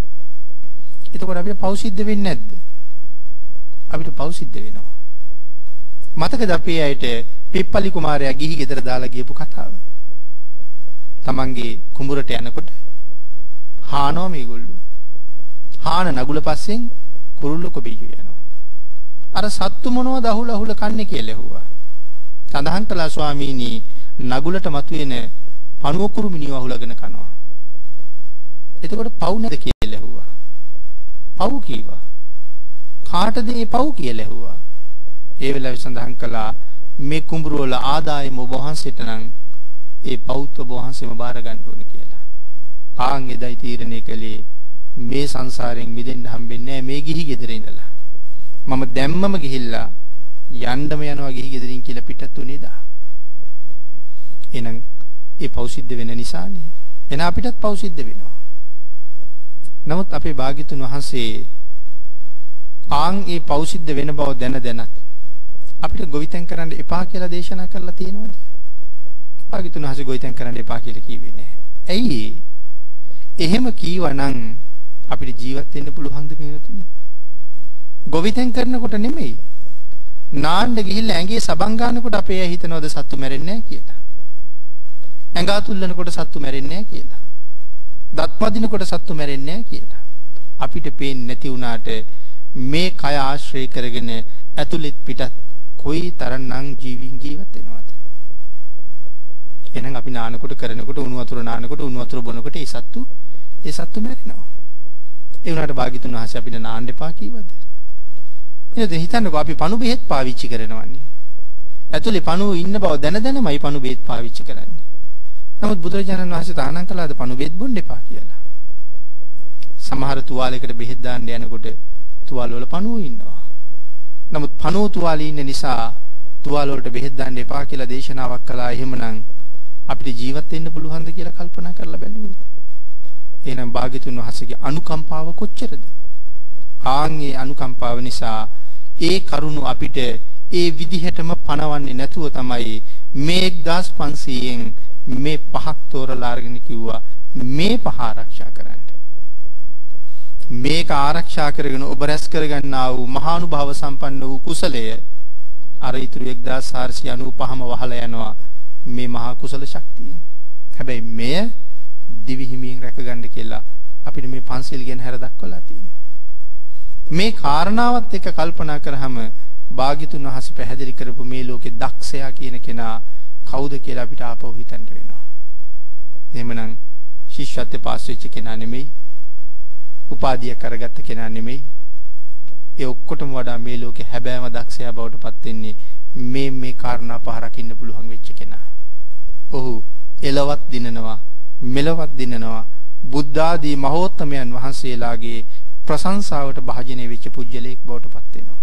එතකොට අපිට පව් සිද්ධ වෙන්නේ නැද්ද? අපිට පව් සිද්ධ වෙනවා. මතකද අපේ අයට පිප්පලි කුමාරයා ගිහි ගෙදර දාලා ගියපු කතාව? තමන්ගේ කුඹුරට යනකොට හානවා මේගොල්ලෝ. හාන නගුල පස්සෙන් කුරුල්ල කොබියු යනවා. අර සත්තු මොනවද අහුල අහුල කන්නේ කියලා ඇහුවා. සඳහන් කළා ස්වාමීනි නගුලට මතුවෙන පණුව කුරුමිනිය අහුලගෙන කනවා. එතකොට පව් නැද කියලා ඇහුවා. පව් කීවා. කාටද මේ පව් කියලා ඇහුවා. ඒ වෙලාවේ සඳහන් කළා මේ කුඹුර වල ආදායම ඔබ වහන්සේට නම් ඒ පව්ත්ව ඔබ වහන්සේම බාර ගන්න ඕනේ කියලා. ආන් එදයි තීරණය කළේ මේ සංසාරයෙන් මිදෙන්න හම්බෙන්නේ නැහැ මේ ගිහි ගෙදර ඉඳලා. මම දැම්මම ගිහිල්ලා යන්නම යනවා ගිහි ගෙදරින් කියලා පිටත් උනේ දා. එහෙනම් ඒ පව් සිද්ධ වෙන නිසානේ. එන අපිටත් පව් සිද්ධ වෙනවා. නමුත් අපේ භාග්‍යතුන් වහන්සේ ආන් ඒ පව් සිද්ධ වෙන බව දැනත් අපිට ගොවිතැන් කරන්න එපා කියලා දේශනා කරලා තියෙනවද? භාග්‍යතුන් වහන්සේ ගොවිතැන් කරන්න එපා කියලා කිව්වේ නැහැ. ඇයි? එහෙම කීවනම් අපිට ජීවත් වෙන්න පුළුවන්ද මේවතුනි? ගොවිතැන් කරනකොට නෙමෙයි. නාන්න ගිහිල්ලා ඇඟේ සබන් ගන්නකොට අපේ අය හිතනවද සත්තු මැරෙන්නේ නැහැ කියලා? ඇඟ අතුල්ලනකොට සත්තු මැරෙන්නේ නැහැ කියලා? දත් මදිනකොට සත්තු මැරෙන්නේ නැහැ කියලා? අපිට පේන්නේ නැති වුණාට මේ කය ආශ්‍රය කරගෙන ඇතුළෙත් පිටත් කොයි තරම්නම් ජීවින් ජීවත් වෙනවද? එහෙනම් අපි නානකොට කරනකොට උණු වතුර නානකොට උණු වතුර බොනකොට ඒ සත්තු මැරෙනවා. ඒ වුණාට භාග්‍යතුන් වහන්සේ අපිට නාන්න එපා කීවද? එහෙනම් හිතන්නකෝ අපි පණු බෙහෙත් පාවිච්චි කරනවානේ. ඇතුලේ පණුව ඉන්න බව දැනමයි පණු බෙහෙත් පාවිච්චි කරන්නේ. නමුත් බුදුරජාණන් වහන්සේ තහනම් කළාද පණු බෙහෙත් බොන්න එපා කියලා. සමහර තුවාලයකට බෙහෙත් දාන්න යනකොට තුවාල වල පණුව ඉන්නවා. නමුත් පණුව තුවාලේ ඉන්න නිසා තුවාල වලට බෙහෙත් දාන්න එපා කියලා දේශනාවක් කළා. එහෙමනම් අපිට ජීවත් වෙන්න පුළුවන්ද කියලා කල්පනා කරලා බැලුවොත් එහෙනම් භාග්‍යතුන් වහන්සේගේ අනුකම්පාව කොච්චරද? ආන්ගේ අනුකම්පාව නිසා ඒ කරුණ අපිට ඒ විදිහටම පණවන්නේ නැතුව තමයි මේ 1500න් මේ පහක් තෝරලා අරගෙන කිව්වා මේ පහ ආරක්ෂා කරන්න. මේක ආරක්ෂා කරගෙන ඔබ රැස් කරගන්නා වූ මහානුභාව සම්පන්න වූ කුසලය අර ඊතුරු 1495ම වහලා යනවා මේ මහා කුසල ශක්තිය. හැබැයි මෙය දිවි හිමියෙන් රැකගන්න කියලා අපිට මේ පන්සිල් ගැන හැර දක්වලා තියෙනවා. මේ කාරණාවත් එක්ක කල්පනා කරාම භාග්‍යතුන් වහන්සේ පැහැදිලි කරපු මේ ලෝකේ දක්ෂයා කියන කෙනා කවුද කියලා අපිට ආපහු හිතන්න වෙනවා. එහෙමනම් ශිෂ්‍යත්වයේ පාස් වෙච්ච කෙනා නෙමෙයි, උපාධිය කරගත්ත කෙනා නෙමෙයි. ඒ ඔක්කොටම වඩා මේ ලෝකේ හැබෑම දක්ෂයා බවට පත් වෙන්නේ මේ කාරණා පහ රකින්න පුළුවන් වෙච්ච කෙනා. ඔහු එලවත් දිනනවා, මෙලවත් දිනනවා. බුද්ධ ආදී මහෝත්තමයන් වහන්සේලාගේ ප්‍රශංසාවට භාජනය වෙච්ච පුජ්‍යලයක් බවට පත් වෙනවා.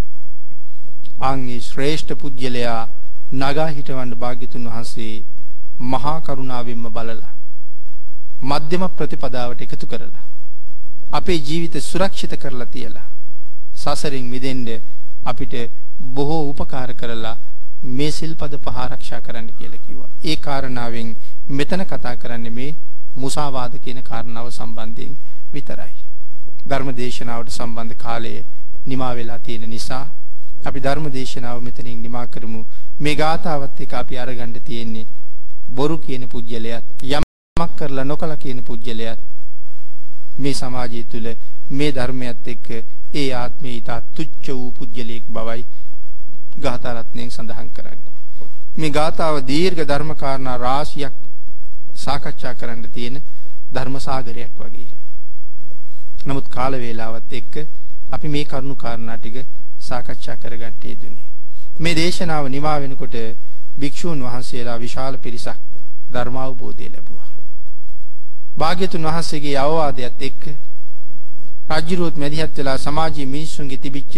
ආන්ගේ ශ්‍රේෂ්ඨ පුජ්‍යලයා නගා හිටවන්න භාග්‍යතුන් වහන්සේ මහා කරුණාවෙන්ම බලලා මධ්‍යම ප්‍රතිපදාවට එකතු කරලා අපේ ජීවිත සුරක්ෂිත කරලා තියලා සසරින් මිදෙන්න අපිට බොහෝ උපකාර කරලා මේ සිල්පද පහ ආරක්ෂා කරන්න කියලා කිව්වා. ඒ කාරණාවෙන් මෙතන කතා කරන්නේ මේ මුසාවාද කියන කාරණාව සම්බන්ධයෙන් විතරයි. ධර්ම දේශනාවට සම්බන්ධ කාලය නිමා වෙලා තියෙන නිසා අපි ධර්ම දේශනාව මෙතනින් නිමා කරමු. මේ ගාථාවත් එක්ක අපි අරගන්න තියෙන්නේ බොරු කියන පුජ්‍යලයක්, යමක් කරලා නොකලා කියන පුජ්‍යලයක් මේ සමාජය තුළ මේ ධර්මයත් එක්ක ඒ ආත්මේ ඊට තුච්ච වූ පුජ්‍යලයක් බවයි ගාථා රත්නයෙන් සඳහන් කරන්නේ. මේ ගාථාව දීර්ඝ ධර්ම කාරණා රාශියක් සාකච්ඡා කරන්න තියෙන ධර්ම සාගරයක් වගේ. නමුත් කාල වේලාවත් එක්ක අපි මේ කරුණු කාරණා ටික සාකච්ඡා කරගන්න යෙදුනේ. මේ දේශනාව නිමා වෙනකොට භික්ෂූන් වහන්සේලා විශාල පිරිසක් ධර්ම අවබෝධය ලැබුවා. භාග්‍යතුන් වහන්සේගේ අවවාදයත් එක්ක රාජ්‍යරුවත් මැදිහත් වෙලා සමාජීය මිනිසුන්ගේ තිබිච්ච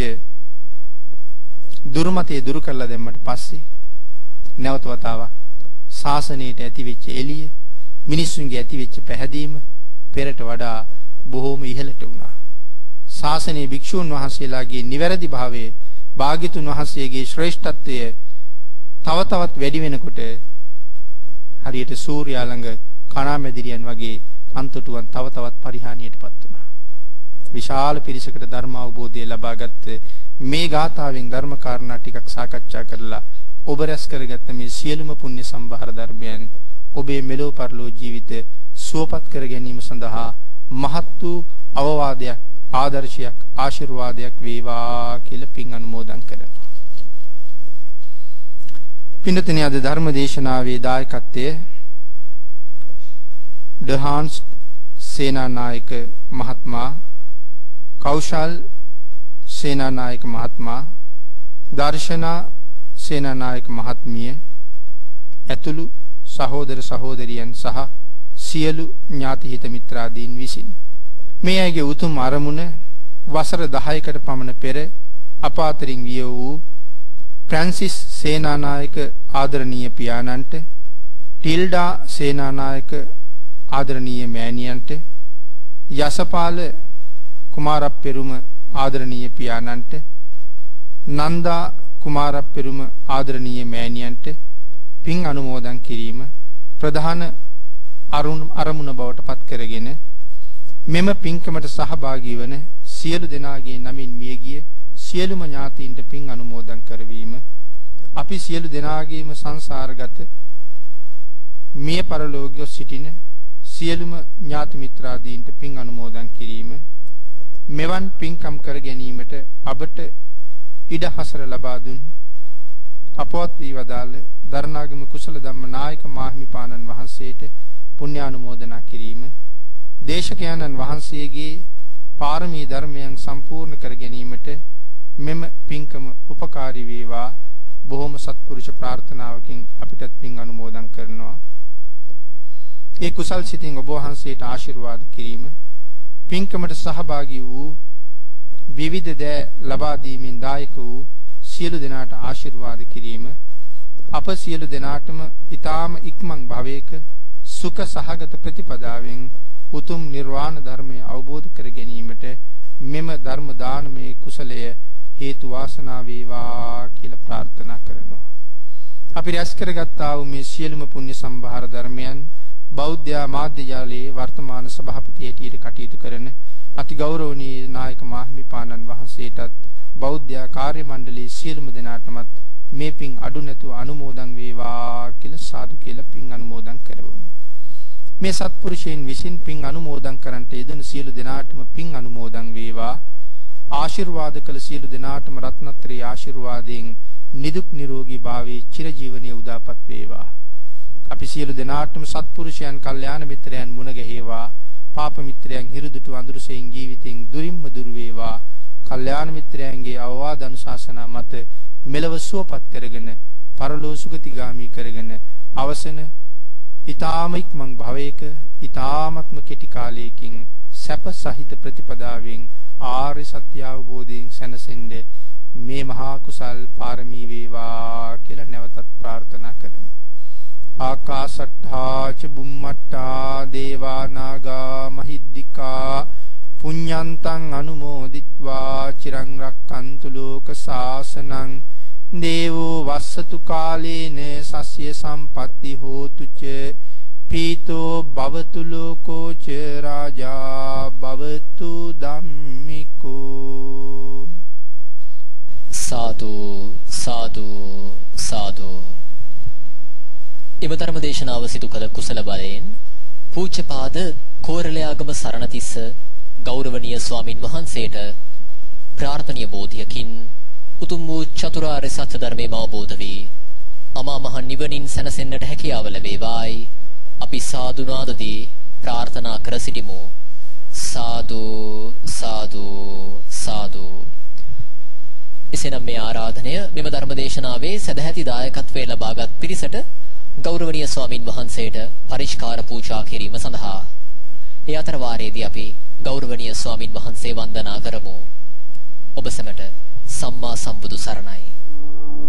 දුර්මතය දුරු කරලා දැම්මට පස්සේ නැවත වතාවක් ශාසනයට ඇතිවෙච්ච එළිය මිනිසුන්ගේ ඇතිවෙච්ච පැහැදීම පෙරට වඩා බොහෝම ඉහළට වුණා. ශාසනයේ භික්ෂූන් වහන්සේලාගේ නිවැරදි භාවයේ භාග්‍යතුන් වහන්සේගේ ශ්‍රේෂ්ඨත්වය තව තවත් වැඩි වෙනකොට හරියට සූර්යා ළඟ කණාමැදිරියන් වගේ අන්තටුවන් තව තවත් පරිහානියටපත් වුණා. විශාල පිරිසකට ධර්ම අවබෝධය ලබාගත් මේ ගාථාවෙන් ධර්ම කාරණා ටිකක් සාකච්ඡා කරලා ඔබ රැස් කරගත්ත මේ සියලුම පුණ්‍ය සම්භාර ධර්මයන් ඔබේ මෙලොව පරලෝ ජීවිත සුවපත් කර ගැනීම සඳහා මහත් වූ අවවාදයක් ආදර්ශයක් ආශිර්වාදයක් වේවා කියලා පින් අනුමෝදන් කරනවා. පින්නතනි අද ධර්ම දේශනාවේ දායකත්වයේ ඩහාන්ස් සේනානායක මහත්මයා, කෞශල් සේනානායක මහත්මයා, දර්ශනා සේනානායක මහත්මිය ඇතුළු සහෝදර සහෝදරියන් සහ සියලු ඥාති හිත මිත්‍රාදීන් විසින් මේ අයගේ උතුම් අරමුණ වසර 10කට පමණ පෙර අප අතරින් ගිය වූ ෆ්‍රැන්සිස් සේනානායක ආදරණීය පියාණන්ට, ටිල්ඩා සේනානායක ආදරණීය මෑණියන්ට, යසපාල කුමාරප්පෙරුම ආදරණීය පියාණන්ට, නන්දා කුමාරප්පෙරුම ආදරණීය මෑණියන්ට පින් අනුමෝදන් කිරීම ප්‍රධාන අරමුණ බවට පත් කරගෙන මෙම පින්කමට සහභාගී වන සියලු දෙනාගේ නමින් මියගිය සියලුම ඥාතීන්ට පින් අනුමෝදන් කරවීම, අපි සියලු දෙනාගේම සංසාරගත මිය පරලෝකීය සිටින සියලුම ඥාති මිත්‍රාදීන්ට පින් අනුමෝදන් කිරීම, මෙවන් පින්කම් කර ගැනීමට අපට ඉඩ හසර ලබා දුන් අපවත් වී වදාළ දරණාගම කුසල ධම්ම නායක මාහිමිපාණන් වහන්සේට පුණ්‍යානුමෝදනා කිරීම, දේශකයන්න් වහන්සේගේ පාරමී ධර්මයන් සම්පූර්ණ කර ගැනීමට මෙම පින්කම උපකාරී වේවා. බොහොම සත්පුරුෂ ප්‍රාර්ථනාවකින් අපිටත් පින් අනුමෝදන් කරනවා. ඒ කුසල් සිතින් ඔබ වහන්සේට ආශිර්වාද කිරීම, පින්කමට සහභාගී වූ විවිධ දෑ ලබා දීමින් දායක වූ සියලු දෙනාට ආශිර්වාද කිරීම, අප සියලු දෙනාටම ඊ타ම ඉක්මන් භවයක සුඛ සහගත ප්‍රතිපදාවෙන් උතුම් නිර්වාණ ධර්මය අවබෝධ කර ගැනීමට මෙම ධර්ම දානමේ කුසලය හේතු වාසනා වේවා කියලා ප්‍රාර්ථනා කරනවා. අපි රැස් කරගත්තා වූ මේ සියලුම පුණ්‍ය සම්භාර ධර්මයන් බෞද්ධ මාධ්‍ය ජාලයේ වර්තමාන සභාපති හැටියට කටයුතු කරන අති ගෞරවනීය නායක මාහිමිපාණන් වහන්සේටත් බෞද්ධ කාර්ය මණ්ඩලයේ සියලුම දෙනාටමත් මේ පින් අඩු නැතුව අනුමෝදන් වේවා කියලා සාදු කියලා පින් අනුමෝදන් කරවමු. මේ සත්පුරුෂයන් විසින් පින් අනුමෝදන් කරන්ට යෙදෙන සියලු දෙනාටම පින් අනුමෝදන් වේවා. ආශිර්වාද කළ සියලු දෙනාටම රත්නත්‍රි ආශිර්වාදයෙන් නිදුක් නිරෝගී භාවයේ චිරජීවනයේ උදාපත් වේවා. අපි සියලු දෙනාටම සත්පුරුෂයන් කල්යාණ මිත්‍රයන් මුණ ගැහිවා. පාප මිත්‍රයන් හිරුදුටු අඳුරසෙන් ජීවිතෙන් දුරින්ම දුර වේවා. කල්යාණ මිත්‍රයන්ගේ අවවාද අනුශාසනා මත මෙලව සුවපත් කරගෙන පරලෝ සුගතිගාමි කරගෙන අවසන ඊ타ම ඉක්මන් භවයක ඊ타මත්ම කෙටි කාලයකින් සැප සහිත ප්‍රතිපදාවෙන් ආර්ය සත්‍ය අවබෝධයෙන් සැනසෙන්නේ මේ මහා කුසල් පාරමී වේවා කියලා නැවතත් ප්‍රාර්ථනා කරමු. ආකාශට්ඨා ච බුම්මට්ඨා දේවා නාග මහිද්దికා පුඤ්ඤන්තං අනුමෝදිත්වා චිරං රක්칸තු ලෝක සාසනං දේවෝ වස්සතු කාලේන සස්ය සම්පatti හෝතු ච පීතෝ භවතු ලෝකෝ ච රාජා භවතු ධම්මිකෝ. සාදු සාදු සාදු. එම ධර්ම දේශනාව සිදු කළ කුසල බලයෙන් පූජ්‍යපාද කෝරළයාගම සරණතිස්ස ගෞරවනීය ස්වාමින් වහන්සේට ප්‍රාර්ථනීය බෝධියකින් උතුම් වූ චතුරාර්ය සත්‍ය ධර්මයම අවබෝධ වී අමා මහ නිවනින් සැනසෙන්නට හැකියාව ලැබේවායි අපි සාදු නාදදී ප්‍රාර්ථනා කර සිටිමු. සාදු සාදු සාදු. එසේනම් මේ ආරාධනය මෙම ධර්මදේශනාවේ සදැහැති දායකත්වයේ ලබාගත් පිරිසට ගෞරවනීය ස්වාමින් වහන්සේට පරිස්කාර පූජා කිරීම සඳහා ඒ අතර වාරයේදී අපි ගෞරවනීය ස්වාමින් වහන්සේ වන්දනා කරමු. ඔබ සැමට සම්මා සම්බුදු සරණයි.